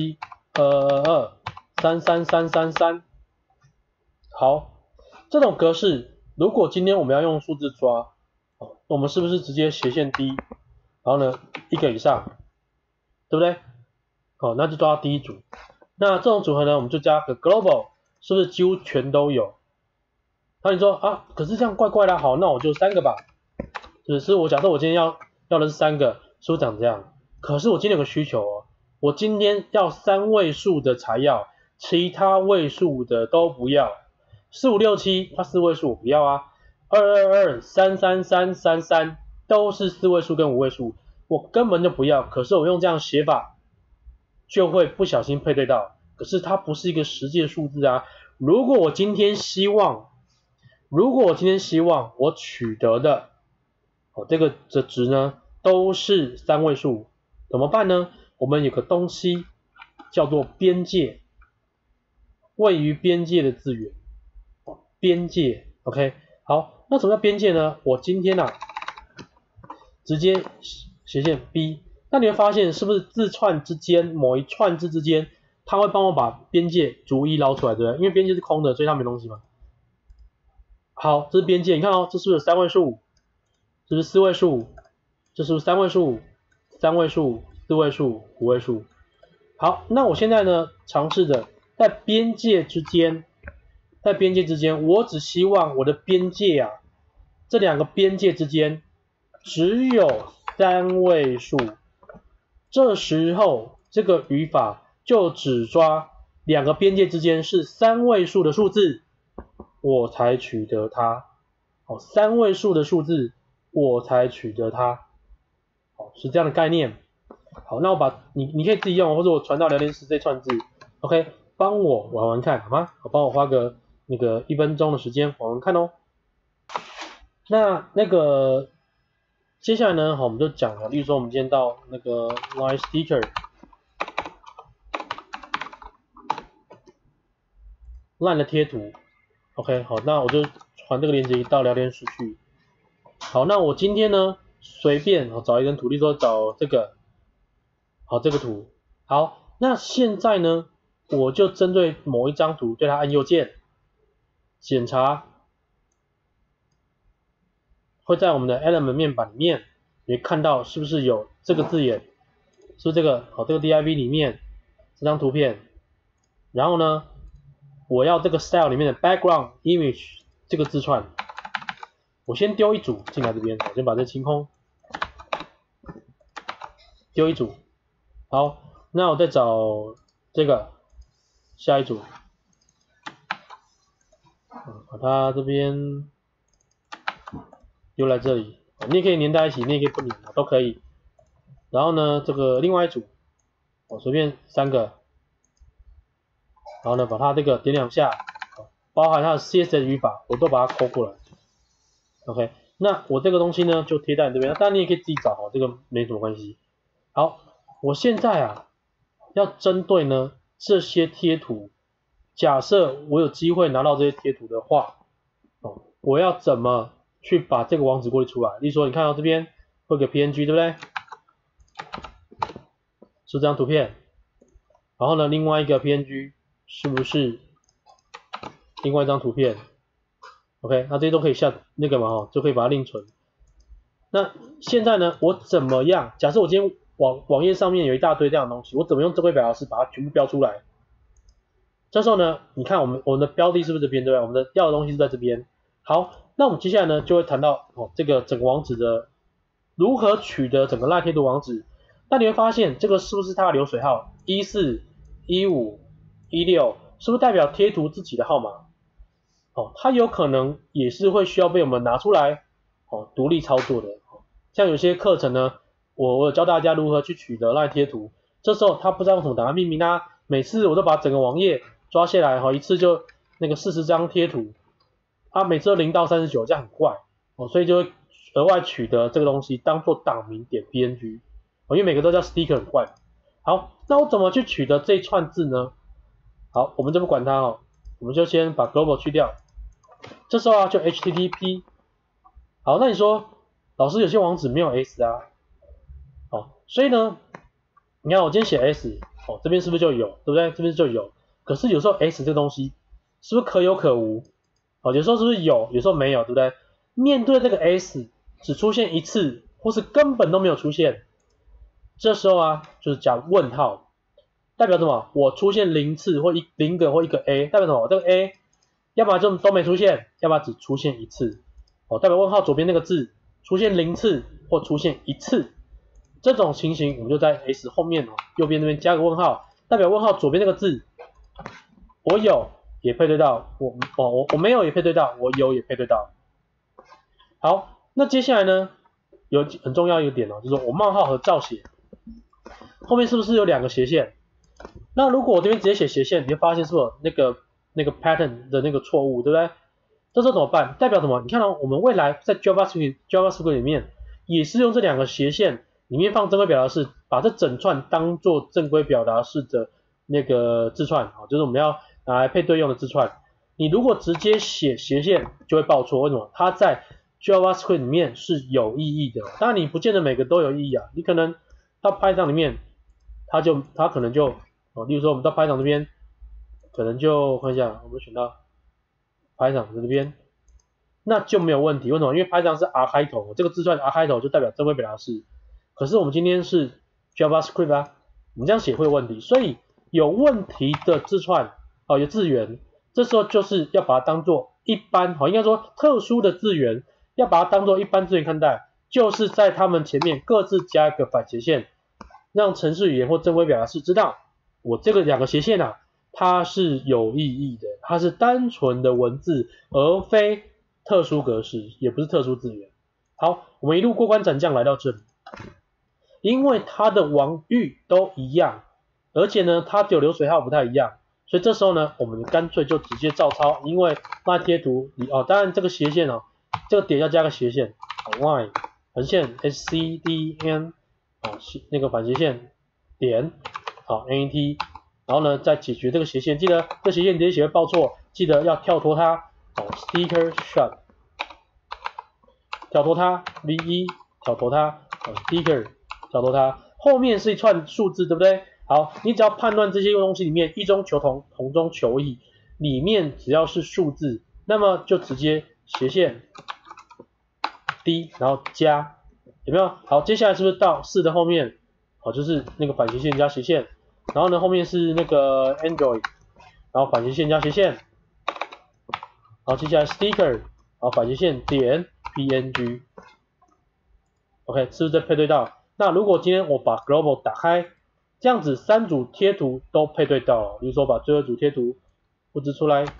A: 11223333，好，这种格式，如果今天我们要用数字抓，我们是不是直接斜线 D， 然后呢一个以上，对不对？那就抓到第一组。那这种组合呢，我们就加个 global， 是不是几乎全都有？那你说可是这样怪怪的，好，那我就3个吧。只是我假设我今天要的是3个，是不是长这样？可是我今天有个需求我今天要3位数的才要，其他位数的都不要。4567它4位数我不要222、333、33都是4位数跟5位数，我根本就不要。可是我用这样写法，就会不小心配对到。可是它不是一个实际的数字如果我今天希望我取得的这个的值呢都是3位数，怎么办呢？我们有个东西叫做边界，位于边界的字元，边界 OK。 好，那什么叫边界呢？我今天直接斜线 B， 那你会发现是不是字串之间某一串字之间，它会帮我把边界逐一捞出来，对不对？因为边界是空的，所以它没东西嘛。好，这是边界，你看这是不是3位数？这是4位数？这是不是3位数？3位数、4位数、5位数。好，那我现在呢，尝试着在边界之间，我只希望我的边界这2个边界之间只有3位数。这时候这个语法就只抓2个边界之间是3位数的数字，我才取得它。3位数的数字我才取得它。是这样的概念。好，那我把你可以自己用，或者我传到聊天室这串字 ，OK， 帮我玩玩看好吗？帮我花个那个1分钟的时间玩玩看那个接下来呢，我们就讲例如说我们今天到那个 Line Sticker Line 的贴图 ，OK， 好，那我就传这个链接到聊天室去。好，那我今天呢随便找一张图，例如说找这个。好，这个图。好，那现在呢，我就针对某一张图，对它按右键，检查，会在我们的 element 面板里面，你看到是不是有这个字眼，是不是这个？这个 div 里面这张图片，然后呢，我要这个 style 里面的 background image 这个字串，我先丢一组进来这边，我先把这清空，丢一组。好，那我再找这个下一组，把它这边丢来这里，你也可以连在一起，你也可以不连，都可以。然后呢，这个另外一组，我随便3个，然后呢，把它这个点2下，包含它的 CSS 语法，我都把它抠过来。OK， 那我这个东西呢就贴在你这边，当然你也可以自己找这个没什么关系。好。我现在要针对呢这些贴图，假设我有机会拿到这些贴图的话，我要怎么去把这个网址过滤出来。例如说，你看到这边会有个 PNG， 对不对？是这张图片。然后呢，另外一个 PNG 是不是另外一张图片 ？OK， 那这些都可以下那个嘛，就可以把它另存。那现在呢，我怎么样？假设我今天网页上面有一大堆这样的东西，我怎么用正规表达式把它全部标出来？这时候呢，你看我们的标的是不是这边，对不对？我们的要的东西是在这边。好，那我们接下来呢，就会谈到这个整个网址的如何取得整个赖贴图网址。那你会发现，这个是不是它的流水号14、15、16，是不是代表贴图自己的号码？它有可能也是会需要被我们拿出来独立操作的。像有些课程呢，我有教大家如何去取得赖贴图，这时候他不知道用什么档案命名啊，每次我都把整个网页抓下来，一次就那个40张贴图，每次都0到39，这样很怪所以就会额外取得这个东西当做档名点 PNG，因为每个都叫 sticker 很怪。好，那我怎么去取得这一串字呢？好，我们就不管它我们就先把 global 去掉，这时候就 HTTP。好，那你说老师有些网址没有 S 啊，所以呢，你看我今天写 S，这边是不是就有，对不对？这边就有，可是有时候 S 这个东西是不是可有可无？有时候是不是有，有时候没有，对不对？面对这个 S 只出现一次，或是根本都没有出现，这时候就是加问号，代表什么？我出现0次或0个或1个 A， 代表什么？这个 A 要么就都没出现，要么只出现一次，代表问号左边那个字出现0次或出现1次。这种情形，我们就在 S 后面右边那边加个问号，代表问号左边那个字，我有也配对到，我没有也配对到，我有也配对到。好，那接下来呢，有很重要一个点就是说我冒号和照写后面是不是有2个斜线？那如果我这边直接写斜线，你会发现是不是有那个 pattern 的那个错误，对不对？这时候怎么办？代表什么？你看到我们未来在 JavaScript 里面也是用这2个斜线。里面放正规表达式，把这整串当做正规表达式的那个字串，就是我们要拿来配对用的字串。你如果直接写斜线就会报错，为什么？它在 JavaScript 里面是有意义的，当然你不见得每个都有意义啊，你可能到 Python 里面，它可能就例如说我们到 Python 这边，可能就看一下，我们选到 Python 这边，那就没有问题，为什么？因为 Python 是 R 开头，这个字串 R 开头就代表正规表达式。可是我们今天是 JavaScript 我们这样写会有问题，所以有问题的字串有字元，这时候就是要把它当做一般应该说特殊的字元，要把它当做一般字元看待，就是在它们前面各自加一个反斜线，让程式语言或正规表达式知道我这个2个斜线它是有意义的，它是单纯的文字，而非特殊格式，也不是特殊字元。好，我们一路过关斩将来到这里。因为它的网域都一样，而且呢，它的流水号不太一样，所以这时候呢，我们干脆就直接照抄，因为赖贴图当然这个斜线这个点要加个斜线，y 横线 scdn 那个反斜线点net， 然后呢再解决这个斜线，记得这斜线直接写会报错，记得要跳脱它sticker shock 跳脱它 v1 跳脱它sticker。跳脱它，后面是一串数字，对不对？好，你只要判断这些东西里面异中求同，同中求异，里面只要是数字，那么就直接斜线 D， 然后加，有没有？好，接下来是不是到4的后面？就是那个反斜线加斜线，然后呢后面是那个 Android， 然后反斜线加斜线，好，接下来 sticker， 然后反斜线点 PNG，OK， 是不是再配对到？那如果今天我把 global 打开，这样子3组贴图都配对到了，比如说把最后一组贴图复制出来，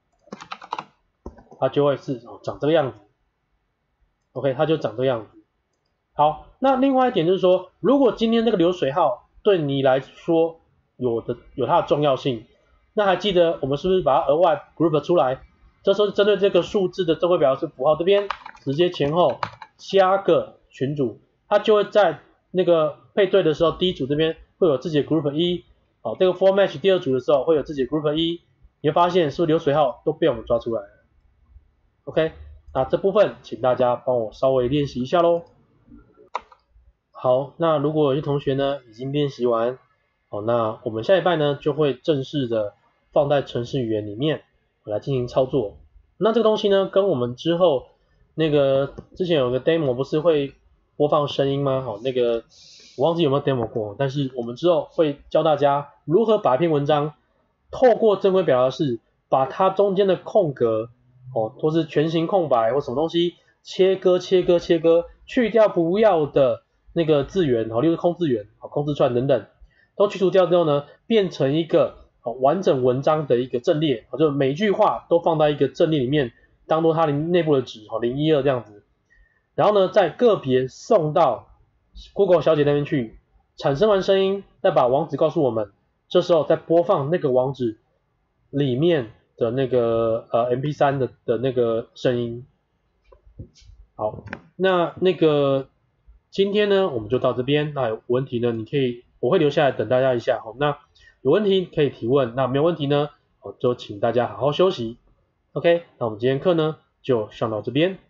A: 它就会是长这个样子 ，OK， 它就长这个样子。好，那另外一点就是说，如果今天这个流水号对你来说有它的重要性，那还记得我们是不是把它额外 group 出来？这时候针对这个数字的正规表达式符号这边，直接前后加个群组。它就会在那个配对的时候，第一组这边会有自己的 group 1，这个 for match 第2组的时候会有自己的 group 1，你会发现是不是流水号都被我们抓出来了 ？OK， 那这部分请大家帮我稍微练习一下咯。好，那如果有些同学呢已经练习完，好，那我们下礼拜呢就会正式的放在程式语言里面来进行操作。那这个东西呢跟我们之后那个之前有个 demo 不是会播放声音吗？好，那个我忘记有没有 demo 过，但是我们之后会教大家如何把一篇文章透过正规表达式把它中间的空格或是全形空白或什么东西切割，去掉不要的那个字元，例如空字元、空字串等等，都去除掉之后呢，变成一个完整文章的一个阵列，就每一句话都放在一个阵列里面，当做它内部的值012这样子，然后呢，再个别送到 Google 小姐那边去，产生完声音，再把网址告诉我们，这时候再播放那个网址里面的那个MP3 的那个声音。好，那个今天呢我们就到这边，那有问题呢我会留下来等大家一下，那有问题可以提问，那没有问题呢就请大家好好休息。OK， 那我们今天课呢就上到这边。